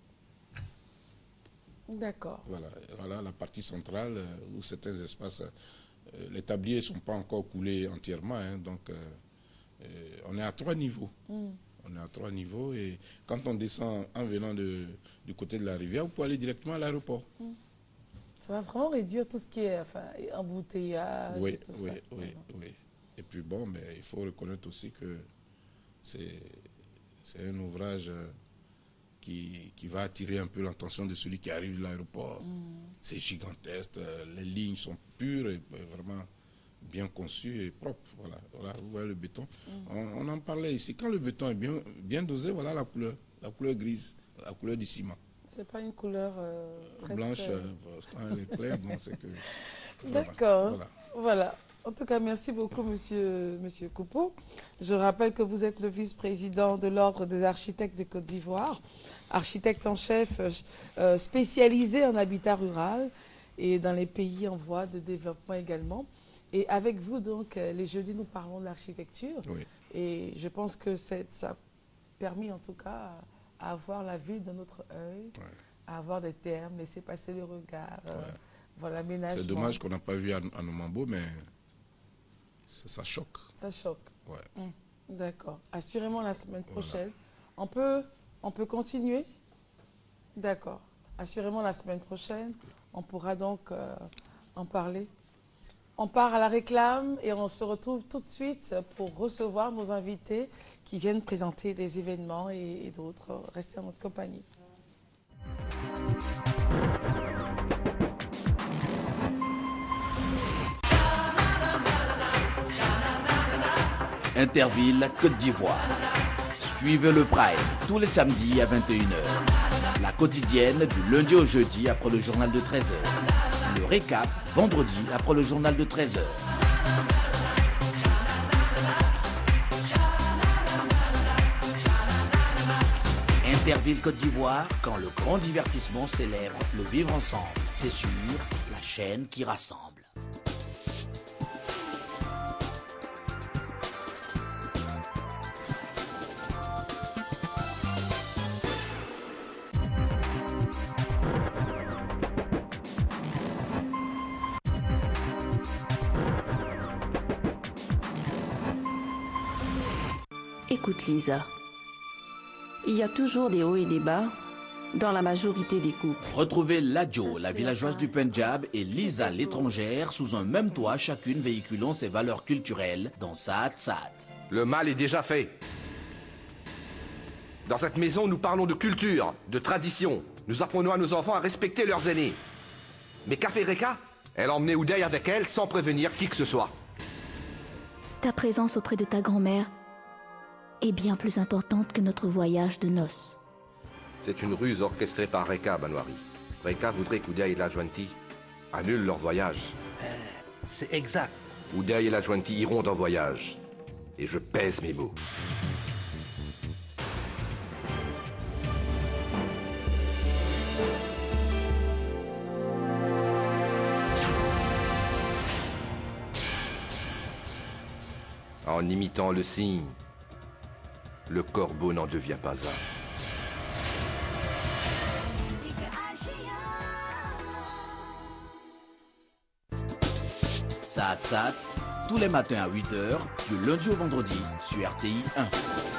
D'accord. Voilà, voilà la partie centrale où certains espaces. Les tabliers ne sont pas encore coulés entièrement, hein, donc euh, euh, on est à trois niveaux. Mm. On est à trois niveaux et quand on descend en venant de, du côté de la rivière, vous pouvez aller directement à l'aéroport. Mm. Ça va vraiment réduire tout ce qui est enfin, embouteillage. Oui, et tout oui, ça. oui, oui. Et puis bon, mais il faut reconnaître aussi que c'est un ouvrage qui, qui va attirer un peu l'attention de celui qui arrive de l'aéroport. Mmh. C'est gigantesque, les lignes sont pures et vraiment bien conçues et propres. Voilà, voilà vous voyez le béton. Mmh. On, on en parlait ici. Quand le béton est bien, bien dosé, voilà la couleur, la couleur grise, la couleur du ciment. C'est pas une couleur euh, très blanche, très... Euh, quand elle est claire, bon, c'est que... D'accord, voilà. voilà. En tout cas, merci beaucoup, monsieur, monsieur Coupeau. Je rappelle que vous êtes le vice-président de l'Ordre des architectes de Côte d'Ivoire, architecte en chef euh, spécialisé en habitat rural et dans les pays en voie de développement également. Et avec vous, donc, les jeudis, nous parlons de l'architecture. Oui. Et je pense que ça a permis, en tout cas, à avoir la ville de notre œil, ouais. à avoir des termes, laisser passer le regard, ouais. euh, voilà, l'aménagement. C'est dommage qu'on n'a pas vu à, à Nomambo, mais ça, ça choque. Ça choque. Ouais. Hum, d'accord. Assurément, la semaine prochaine, voilà. on, peut, on peut continuer. D'accord. Assurément, la semaine prochaine, okay. on pourra donc euh, en parler. On part à la réclame et on se retrouve tout de suite pour recevoir nos invités qui viennent présenter des événements et, et d'autres. Restez en notre compagnie. Interville, Côte d'Ivoire. Suivez le Prime tous les samedis à vingt et une heures. La quotidienne du lundi au jeudi après le journal de treize heures. Le récap vendredi après le journal de treize heures. Interville Côte d'Ivoire, quand le grand divertissement célèbre le vivre ensemble. C'est sur la chaîne qui rassemble. Écoute Lisa, il y a toujours des hauts et des bas dans la majorité des couples. Retrouvez Ladjo, la villageoise du Pendjab, et Lisa, l'étrangère, sous un même toit, chacune véhiculant ses valeurs culturelles dans Saat Saat. Le mal est déjà fait. Dans cette maison, nous parlons de culture, de tradition. Nous apprenons à nos enfants à respecter leurs aînés. Mais qu'a fait Reka? Elle a emmené Ouday avec elle sans prévenir qui que ce soit. Ta présence auprès de ta grand-mère est bien plus importante que notre voyage de noces. C'est une ruse orchestrée par Reka, Banwari. Reka voudrait qu'Ouday et la Jointi annulent leur voyage. Euh, c'est exact. Ouday et la Jointi iront en voyage. Et je pèse mes mots. En imitant le cygne, le corbeau n'en devient pas un. Saat Saat, tous les matins à huit heures, du lundi au vendredi, sur R T I un.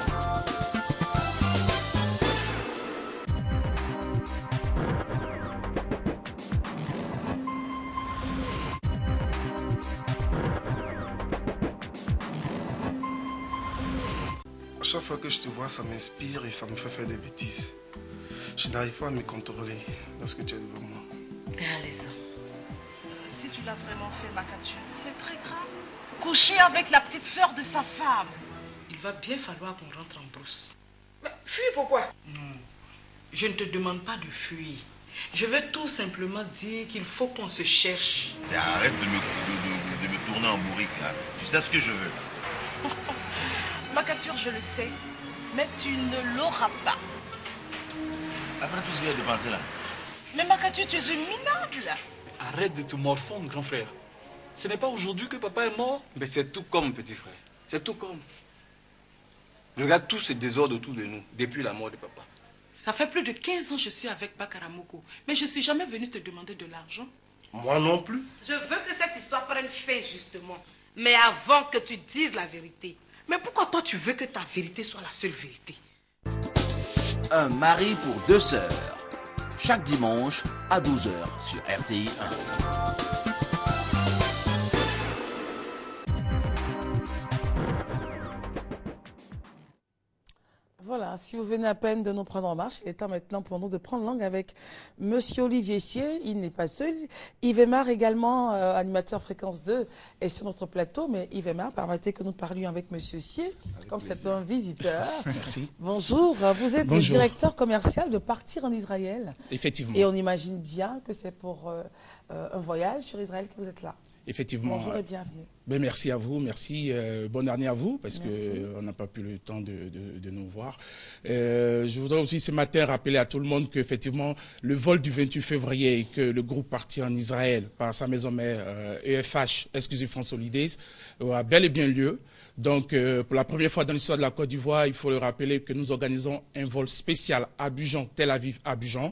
Chaque fois que je te vois, ça m'inspire et ça me fait faire des bêtises. Je n'arrive pas à me contrôler lorsque tu es devant moi. Ah, raison. Si tu l'as vraiment fait, Makatu, c'est très grave. Coucher avec la petite sœur de sa femme. Il va bien falloir qu'on rentre en brousse. Mais fuis pourquoi? Non, je ne te demande pas de fuir. Je veux tout simplement dire qu'il faut qu'on se cherche. Arrête de me, de, de, de me tourner en bourrique, là. Tu sais ce que je veux. Makature, je le sais, mais tu ne l'auras pas. Après tout ce qu'il y a de penser là. Mais Makature, tu es une minable. Arrête de te morfondre, grand frère. Ce n'est pas aujourd'hui que papa est mort. Mais c'est tout comme, petit frère. C'est tout comme. Regarde tous ces désordres autour de nous, depuis la mort de papa. Ça fait plus de quinze ans que je suis avec Bakaramoko, mais je ne suis jamais venu te demander de l'argent. Moi non plus. Je veux que cette histoire prenne fin, justement. Mais avant que tu dises la vérité. Mais pourquoi toi tu veux que ta vérité soit la seule vérité? Un mari pour deux sœurs. Chaque dimanche à douze heures sur R T I un. Voilà, si vous venez à peine de nous prendre en marche, il est temps maintenant pour nous de prendre langue avec Monsieur Olivier Sier. Il n'est pas seul. Yves Aymar également, euh, animateur Fréquence deux, est sur notre plateau. Mais Yves Aymar, permettez que nous parlions avec Monsieur Sier, avec comme c'est un visiteur. Merci. Bonjour, vous êtes Bonjour. le directeur commercial de Partir en Israël. Effectivement. Et on imagine bien que c'est pour euh, euh, un voyage sur Israël que vous êtes là. Effectivement. Bonjour et bienvenue. Ben merci à vous, merci. Euh, bonne année à vous, parce qu'on euh, n'a pas pu le temps de, de, de nous voir. Euh, je voudrais aussi ce matin rappeler à tout le monde qu'effectivement, le vol du vingt-huit février et que le groupe Parti en Israël, par sa maison mère euh, E F H, Exclusive France Holidays, euh, a bel et bien lieu. Donc, euh, pour la première fois dans l'histoire de la Côte d'Ivoire, il faut le rappeler que nous organisons un vol spécial Abidjan-Tel Aviv-Abidjan.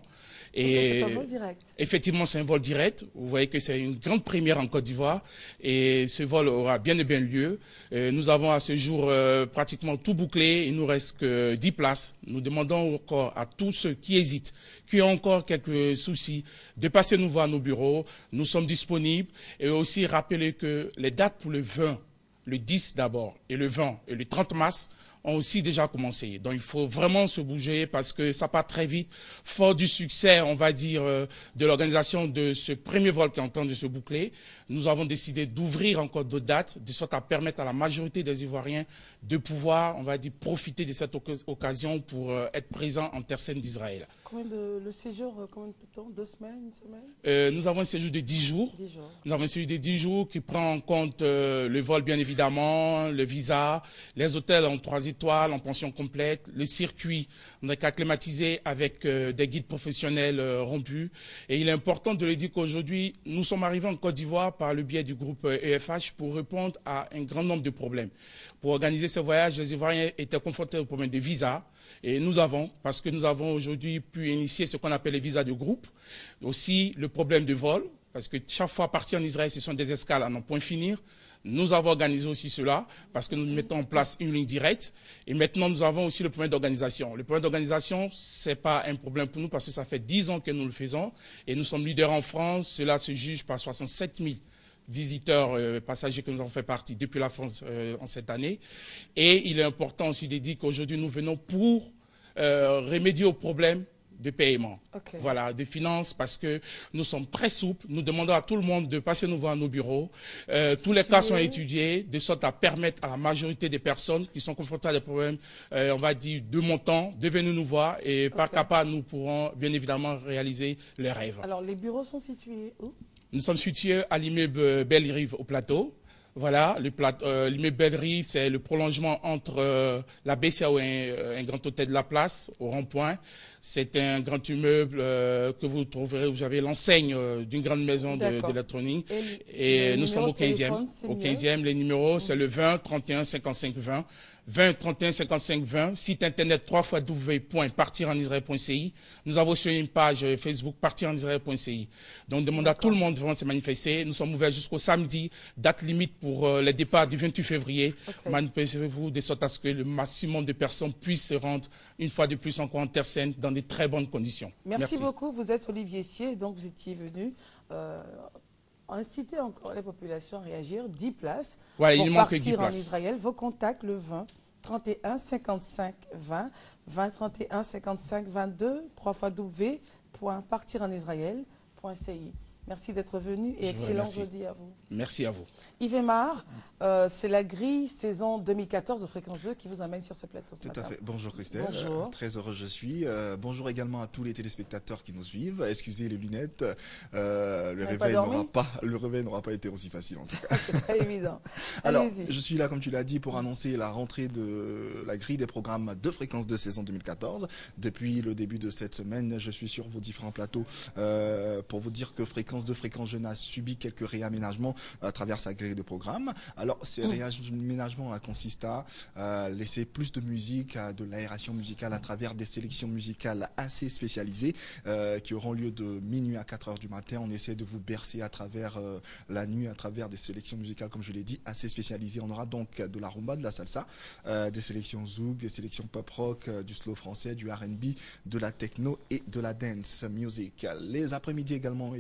Et c'est un vol direct. Effectivement, c'est un vol direct. Vous voyez que c'est une grande première en Côte d'Ivoire. Et ce vol aura bien et bien lieu. Et nous avons à ce jour euh, pratiquement tout bouclé. Il nous reste que dix places. Nous demandons encore à tous ceux qui hésitent, qui ont encore quelques soucis, de passer nous voir à nos bureaux. Nous sommes disponibles. Et aussi rappeler que les dates pour le vingt, le dix d'abord, et le vingt et le trente mars, ont aussi déjà commencé. Donc il faut vraiment se bouger parce que ça part très vite. Fort du succès, on va dire, euh, de l'organisation de ce premier vol qui est en train de se boucler, nous avons décidé d'ouvrir encore d'autres dates, de sorte à permettre à la majorité des Ivoiriens de pouvoir, on va dire, profiter de cette occasion pour euh, être présents en terre sainte d'Israël. Combien de le séjour, combien de temps? Deux semaines, une semaine? euh, Nous avons un séjour de dix jours. dix jours. Nous avons un séjour de dix jours qui prend en compte euh, le vol, bien évidemment, le visa, les hôtels en trois étoiles, en pension complète, le circuit. On est acclimatisé avec euh, des guides professionnels euh, rompus. Et il est important de le dire qu'aujourd'hui, nous sommes arrivés en Côte d'Ivoire par le biais du groupe euh, E F H pour répondre à un grand nombre de problèmes. Pour organiser ce voyage, les Ivoiriens étaient confrontés au problème de visa. Et nous avons, parce que nous avons aujourd'hui pu initier ce qu'on appelle les visas de groupe, aussi le problème de vol, parce que chaque fois partir en Israël, ce sont des escales à n'en point finir. Nous avons organisé aussi cela, parce que nous mettons en place une ligne directe. Et maintenant, nous avons aussi le problème d'organisation. Le problème d'organisation, ce n'est pas un problème pour nous, parce que ça fait dix ans que nous le faisons. Et nous sommes leaders en France. Cela se juge par soixante-sept mille visiteurs, euh, passagers que nous avons fait partie depuis la France euh, en cette année. Et il est important aussi de dire qu'aujourd'hui, nous venons pour euh, remédier aux problèmes de paiement, okay. Voilà, de finances, parce que nous sommes très souples. Nous demandons à tout le monde de passer nous voir à nos bureaux. Euh, tous les cas sont étudiés, de sorte à permettre à la majorité des personnes qui sont confrontées à des problèmes, euh, on va dire, de montant, de venir nous voir. Et okay. par capable, nous pourrons bien évidemment réaliser les rêves. Alors, les bureaux sont situés où? Nous sommes situés à l'immeuble Belle-Rive au plateau. Voilà, l'immeuble euh, Belle-Rive, c'est le prolongement entre euh, la B C A O et un, un grand hôtel de la place, au rond-point. C'est un grand immeuble euh, que vous trouverez, vous avez l'enseigne euh, d'une grande maison d'électronique. Et, et nous sommes au quinzième. Au quinzième, les numéros, mmh. c'est le vingt, trente et un, cinquante-cinq, vingt. vingt, trente et un, cinquante-cinq, vingt. Site internet w w w point partir en israël point c i. Nous avons sur une page Facebook partir en israël point c i. Donc, on demande à tout le monde de vraiment se manifester. Nous sommes ouverts jusqu'au samedi, date limite pour euh, les départs du vingt-huit février. Okay. Manifestez-vous de sorte à ce que le maximum de personnes puissent se rendre une fois de plus encore en terre sainte dans de très bonnes conditions. Merci, Merci. beaucoup. Vous êtes Olivier Sier, donc vous étiez venu euh, inciter encore les populations à réagir. dix places ouais, pour il partir dix en places. Israël. Vos contacts, le vingt, trente et un, cinquante-cinq, vingt, vingt, trente et un, cinquante-cinq, vingt-deux, trois fois w point partir en israël point c i. Merci d'être venu et Je excellent jeudi à vous. Merci à vous. Yves Aymar, euh, c'est la grille saison deux mille quatorze de Fréquence deux qui vous amène sur ce plateau ce Tout matin. à fait. Bonjour Christelle. Bonjour. Euh, très heureux je suis. Euh, bonjour également à tous les téléspectateurs qui nous suivent. Excusez les lunettes. Euh, le, réveil n'aura pas, le réveil n'aura pas été aussi facile en tout cas. C'est pas évident. Alors, je suis là, comme tu l'as dit, pour annoncer la rentrée de la grille des programmes de Fréquence deux saison deux mille quatorze. Depuis le début de cette semaine, je suis sur vos différents plateaux euh, pour vous dire que Fréquence deux, Fréquence Jeune a subi quelques réaménagements à travers sa grille de programme. Alors, ces mmh. réaménagements là, consistent à euh, laisser plus de musique, à de l'aération musicale à travers des sélections musicales assez spécialisées euh, qui auront lieu de minuit à quatre heures du matin. On essaie de vous bercer à travers euh, la nuit, à travers des sélections musicales, comme je l'ai dit, assez spécialisées. On aura donc de la rumba, de la salsa, euh, des sélections zouk, des sélections pop rock, euh, du slow français, du R and B, de la techno et de la dance music. Les après-midi également ont été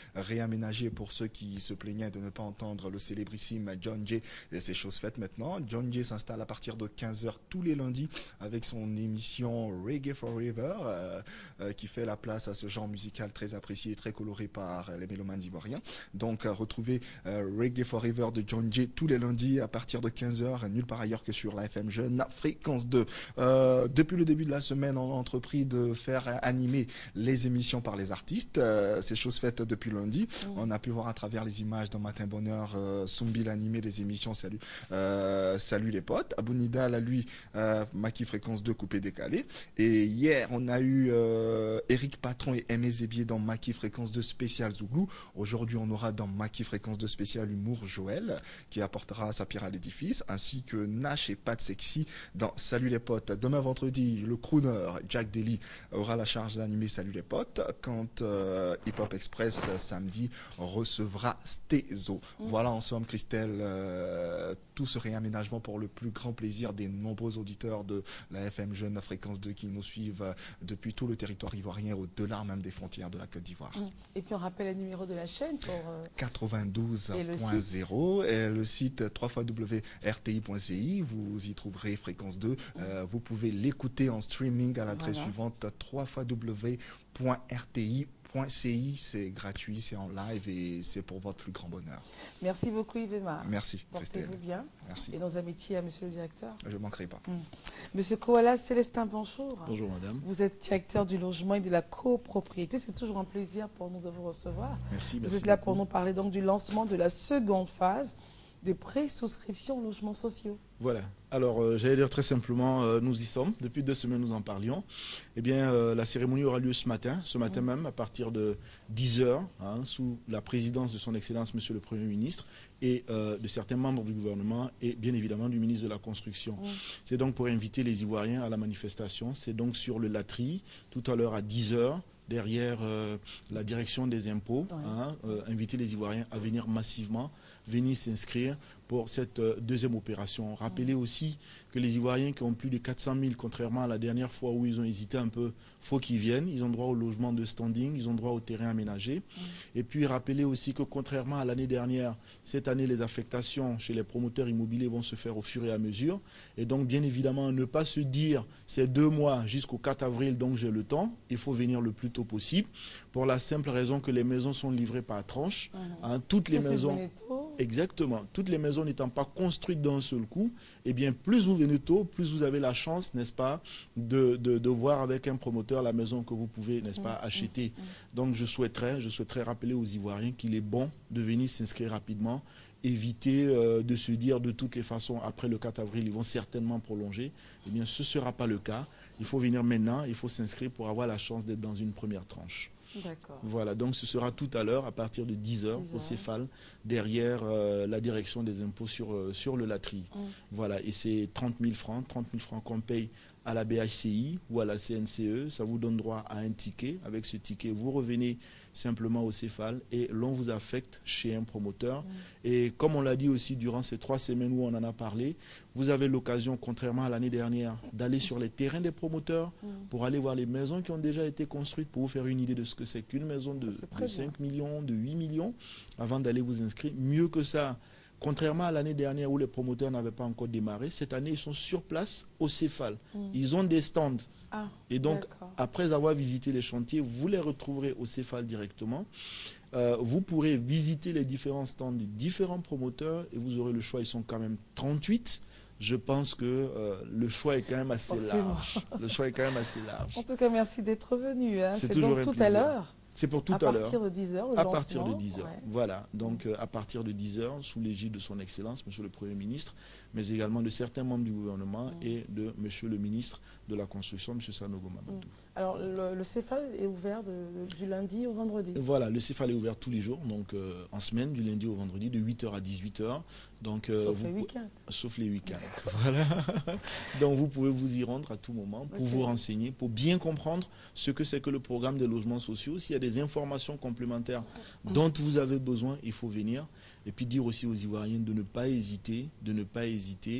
réaménagé pour ceux qui se plaignaient de ne pas entendre le célébrissime John Jay. Et c'est chose faite maintenant. John Jay s'installe à partir de quinze heures tous les lundis avec son émission Reggae Forever euh, euh, qui fait la place à ce genre musical très apprécié et très coloré par les mélomanes ivoiriens. Donc euh, retrouvez euh, Reggae Forever de John Jay tous les lundis à partir de quinze heures, nulle part ailleurs que sur la F M Jeune Fréquence deux. Euh, depuis le début de la semaine, on a entrepris de faire animer les émissions par les artistes. Euh, c'est chose faite depuis lundi. Mmh. On a pu voir à travers les images dans Matin Bonheur, euh, Soumbil animer les émissions Salut, euh, Salut les potes. Abounida, là, lui, euh, Maki Fréquence deux coupé décalé. Et hier, on a eu euh, Eric Patron et Aimé Zébier dans Maki Fréquence deux spécial Zouglou. Aujourd'hui, on aura dans Maki Fréquence deux spécial Humour Joël qui apportera sa pierre à l'édifice, ainsi que Nash et Pat Sexy dans Salut les potes. Demain vendredi, le crooner Jack Daly aura la charge d'animer Salut les potes, quand euh, Hip Hop Express samedi recevra Stezo. Mmh. Voilà en somme, Christelle, euh, tout ce réaménagement pour le plus grand plaisir des nombreux auditeurs de la F M Jeune Fréquence deux qui nous suivent depuis tout le territoire ivoirien, au-delà même des frontières de la Côte d'Ivoire. Mmh. Et puis on rappelle le numéro de la chaîne pour... Euh... quatre-vingt-douze point zéro et le site w w w point r t i point c i, vous y trouverez Fréquence deux. Mmh. Euh, vous pouvez l'écouter en streaming à l'adresse voilà. suivante w w w point r t i point c i. C'est gratuit, c'est en live et c'est pour votre plus grand bonheur. Merci beaucoup Yvema. Merci. Portez-vous bien. Merci. Et nos amitiés à monsieur le directeur. Je ne manquerai pas. Mmh. Monsieur Koala Célestin, bonjour. Bonjour madame. Vous êtes directeur du logement et de la copropriété. C'est toujours un plaisir pour nous de vous recevoir. Merci. Vous merci êtes là beaucoup. pour nous parler donc du lancement de la seconde phase de pré-souscription aux logements sociaux. Voilà. Alors, euh, j'allais dire très simplement, euh, nous y sommes. Depuis deux semaines, nous en parlions. Eh bien, euh, la cérémonie aura lieu ce matin, ce matin mmh. même, à partir de dix heures, hein, sous la présidence de son Excellence, Monsieur le Premier ministre, et euh, de certains membres du gouvernement, et bien évidemment du ministre de la Construction. Mmh. C'est donc pour inviter les Ivoiriens à la manifestation. C'est donc sur le Latry, tout à l'heure à dix heures, derrière euh, la direction des impôts, ouais. hein, euh, inviter les Ivoiriens à venir massivement, venir s'inscrire pour cette euh, deuxième opération. Rappelez mmh. aussi que les Ivoiriens qui ont plus de quatre cent mille, contrairement à la dernière fois où ils ont hésité un peu, faut qu'ils viennent. Ils ont droit au logement de standing, ils ont droit au terrain aménagé. Mmh. Et puis rappelez aussi que contrairement à l'année dernière, cette année, les affectations chez les promoteurs immobiliers vont se faire au fur et à mesure. Et donc, bien évidemment, ne pas se dire, c'est deux mois jusqu'au quatre avril, donc j'ai le temps. Il faut venir le plus tôt possible, pour la simple raison que les maisons sont livrées par tranche. Mmh. Hein, toutes les maisons... Exactement. Toutes les maisons n'étant pas construites d'un seul coup, eh bien, plus vous venez tôt, plus vous avez la chance, n'est-ce pas, de, de, de voir avec un promoteur la maison que vous pouvez, n'est-ce pas, acheter. Donc, je souhaiterais, je souhaiterais rappeler aux Ivoiriens qu'il est bon de venir s'inscrire rapidement, éviter euh, de se dire de toutes les façons, après le quatre avril, ils vont certainement prolonger. Eh bien, ce ne sera pas le cas. Il faut venir maintenant, il faut s'inscrire pour avoir la chance d'être dans une première tranche. Voilà, donc ce sera tout à l'heure à partir de dix heures au Céphale, derrière euh, la direction des impôts sur, euh, sur le Latry. Mm. Voilà, et c'est trente mille francs, trente mille francs qu'on paye à la B H C I ou à la C N C E. Ça vous donne droit à un ticket. Avec ce ticket, vous revenez simplement au Céphale et l'on vous affecte chez un promoteur. Mm. Et comme on l'a dit aussi durant ces trois semaines où on en a parlé, vous avez l'occasion, contrairement à l'année dernière, d'aller sur les terrains des promoteurs mm. pour aller voir les maisons qui ont déjà été construites, pour vous faire une idée de ce que c'est qu'une maison de, de cinq millions, de huit millions, avant d'aller vous inscrire. Mieux que ça, contrairement à l'année dernière où les promoteurs n'avaient pas encore démarré, cette année, ils sont sur place au Céphale. Mm. Ils ont des stands. Ah, et donc, après avoir visité les chantiers, vous les retrouverez au Céphale directement. Euh, vous pourrez visiter les différents stands des différents promoteurs et vous aurez le choix. Ils sont quand même trente-huit. Je pense que euh, le choix est quand même assez large. Le choix est quand même assez large. En tout cas, merci d'être venu. Hein. C'est toujours donc un tout à l'heure. C'est pour tout à, à l'heure. À partir de dix heures, le À lancement. partir de dix heures, ouais. Voilà. Donc, euh, à partir de dix heures, sous l'égide de son Excellence, Monsieur le Premier ministre, mais également de certains membres du gouvernement mmh. et de Monsieur le ministre de la Construction, Monsieur Sanogo Mamadou. Mmh. Alors, le, le Céphale est ouvert de, du lundi au vendredi? Voilà, le Céphale est ouvert tous les jours, donc euh, en semaine, du lundi au vendredi, de huit heures à dix-huit heures. Donc, euh, sauf vous, les week-ends. Sauf les week-ends. Voilà. Donc, vous pouvez vous y rendre à tout moment pour okay. vous renseigner, pour bien comprendre ce que c'est que le programme des logements sociaux. S'il y a des informations complémentaires dont vous avez besoin, il faut venir. Et puis dire aussi aux Ivoiriens de ne pas hésiter, de ne pas hésiter.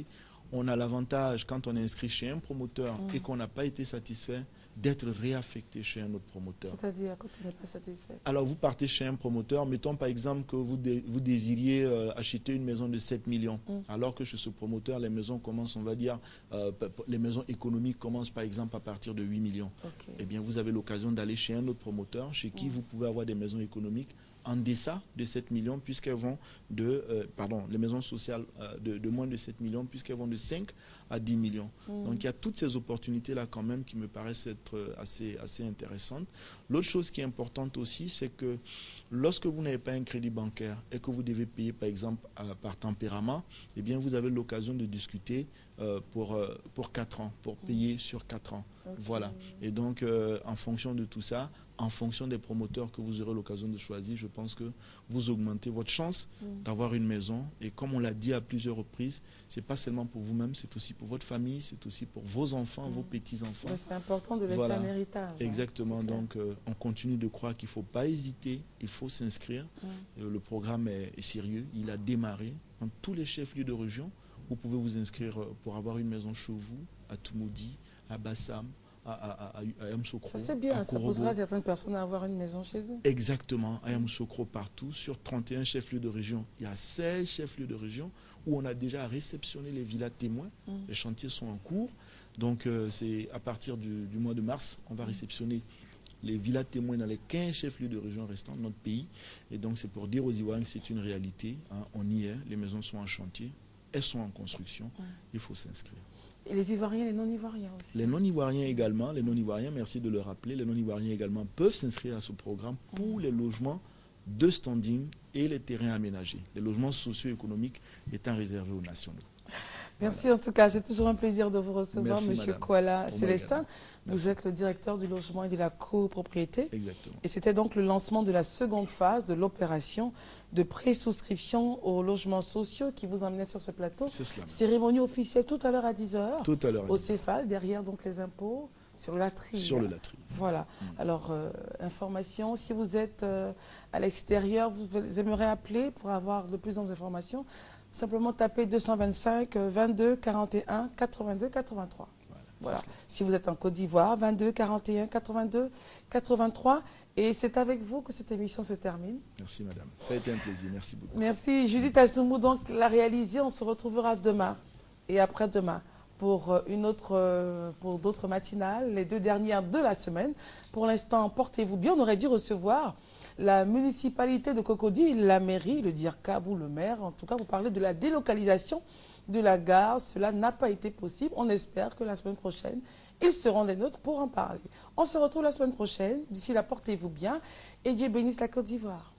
on a l'avantage, quand on est inscrit chez un promoteur mmh. et qu'on n'a pas été satisfait, d'être réaffecté chez un autre promoteur. C'est-à-dire quand on n'est pas satisfait? Alors vous partez chez un promoteur, mettons par exemple que vous, dé, vous désiriez euh, acheter une maison de sept millions, mmh. alors que chez ce promoteur, les maisons commencent, on va dire, euh, les maisons économiques commencent par exemple à partir de huit millions. Okay. Eh bien vous avez l'occasion d'aller chez un autre promoteur, chez qui mmh. vous pouvez avoir des maisons économiques en deçà de sept millions, puisqu'elles vont de, euh, pardon, les maisons sociales euh, de, de moins de sept millions, puisqu'elles vont de cinq à dix millions. Mmh. Donc il y a toutes ces opportunités-là quand même qui me paraissent être assez, assez intéressantes. L'autre chose qui est importante aussi, c'est que lorsque vous n'avez pas un crédit bancaire et que vous devez payer par exemple à, par tempérament, eh bien vous avez l'occasion de discuter euh, pour, euh, pour quatre ans, pour payer mmh. sur quatre ans. Okay. Voilà. Et donc euh, en fonction de tout ça, en fonction des promoteurs que vous aurez l'occasion de choisir, je pense que vous augmentez votre chance mmh. d'avoir une maison. Et comme on l'a dit à plusieurs reprises, ce n'est pas seulement pour vous-même, c'est aussi pour votre famille, c'est aussi pour vos enfants, mmh. vos petits-enfants. C'est important de laisser voilà. un héritage. Exactement. Hein, donc, euh, on continue de croire qu'il ne faut pas hésiter, il faut s'inscrire. Mmh. Euh, le programme est, est sérieux, il a démarré dans tous les chefs-lieux de région. Vous pouvez vous inscrire pour avoir une maison chez vous, à Toumoudi, à Bassam, à, à, à, à Yamoussoukro. C'est bien, ça posera certaines personnes à avoir une maison chez eux. Exactement, à Yamoussoukro partout. Sur trente et un chefs-lieux de région, il y a seize chefs-lieux de région où on a déjà réceptionné les villas témoins. Mmh. Les chantiers sont en cours. Donc, euh, c'est à partir du, du mois de mars, on va mmh. réceptionner les villas témoins dans les quinze chefs-lieux de région restants de notre pays. Et donc, c'est pour dire aux Ivoiriens que c'est une réalité. Hein, on y est, les maisons sont en chantier, elles sont en construction, mmh. il faut s'inscrire. Et les Ivoiriens et les non-Ivoiriens aussi. Les non-Ivoiriens également, les non-Ivoiriens, merci de le rappeler, les non-Ivoiriens également peuvent s'inscrire à ce programme pour les logements de standing et les terrains aménagés. Les logements socio-économiques étant réservés aux nationaux. Merci voilà. En tout cas, c'est toujours un plaisir de vous recevoir, M. Kouala Célestin. Vous êtes le directeur du logement et de la copropriété. Exactement. Et c'était donc le lancement de la seconde phase de l'opération de pré-souscription aux logements sociaux qui vous emmenait sur ce plateau. C'est cela. Cérémonie officielle tout à l'heure à dix heures. Tout à l'heure. Au Céphale, derrière donc les impôts, sur le Latry. Sur le Latry. Voilà. Mmh. Alors, euh, information, si vous êtes euh, à l'extérieur, vous aimeriez appeler pour avoir de plus d'informations. Simplement taper deux cent vingt-cinq vingt-deux quarante et un quatre-vingt-deux quatre-vingt-trois. Voilà. Voilà. Si vous êtes en Côte d'Ivoire, vingt-deux quarante et un quatre-vingt-deux quatre-vingt-trois. Et c'est avec vous que cette émission se termine. Merci madame. Ça a été un plaisir. Merci beaucoup. Merci Judith Assoumou. Donc l'a réalisée. On se retrouvera demain et après-demain pour une autre, pour d'autres matinales, les deux dernières de la semaine. Pour l'instant, portez-vous bien. On aurait dû recevoir la municipalité de Cocody, la mairie, le D I R C A B ou le maire. En tout cas, vous parlez de la délocalisation de la gare. Cela n'a pas été possible. On espère que la semaine prochaine, ils seront des nôtres pour en parler. On se retrouve la semaine prochaine. D'ici là, portez-vous bien et Dieu bénisse la Côte d'Ivoire.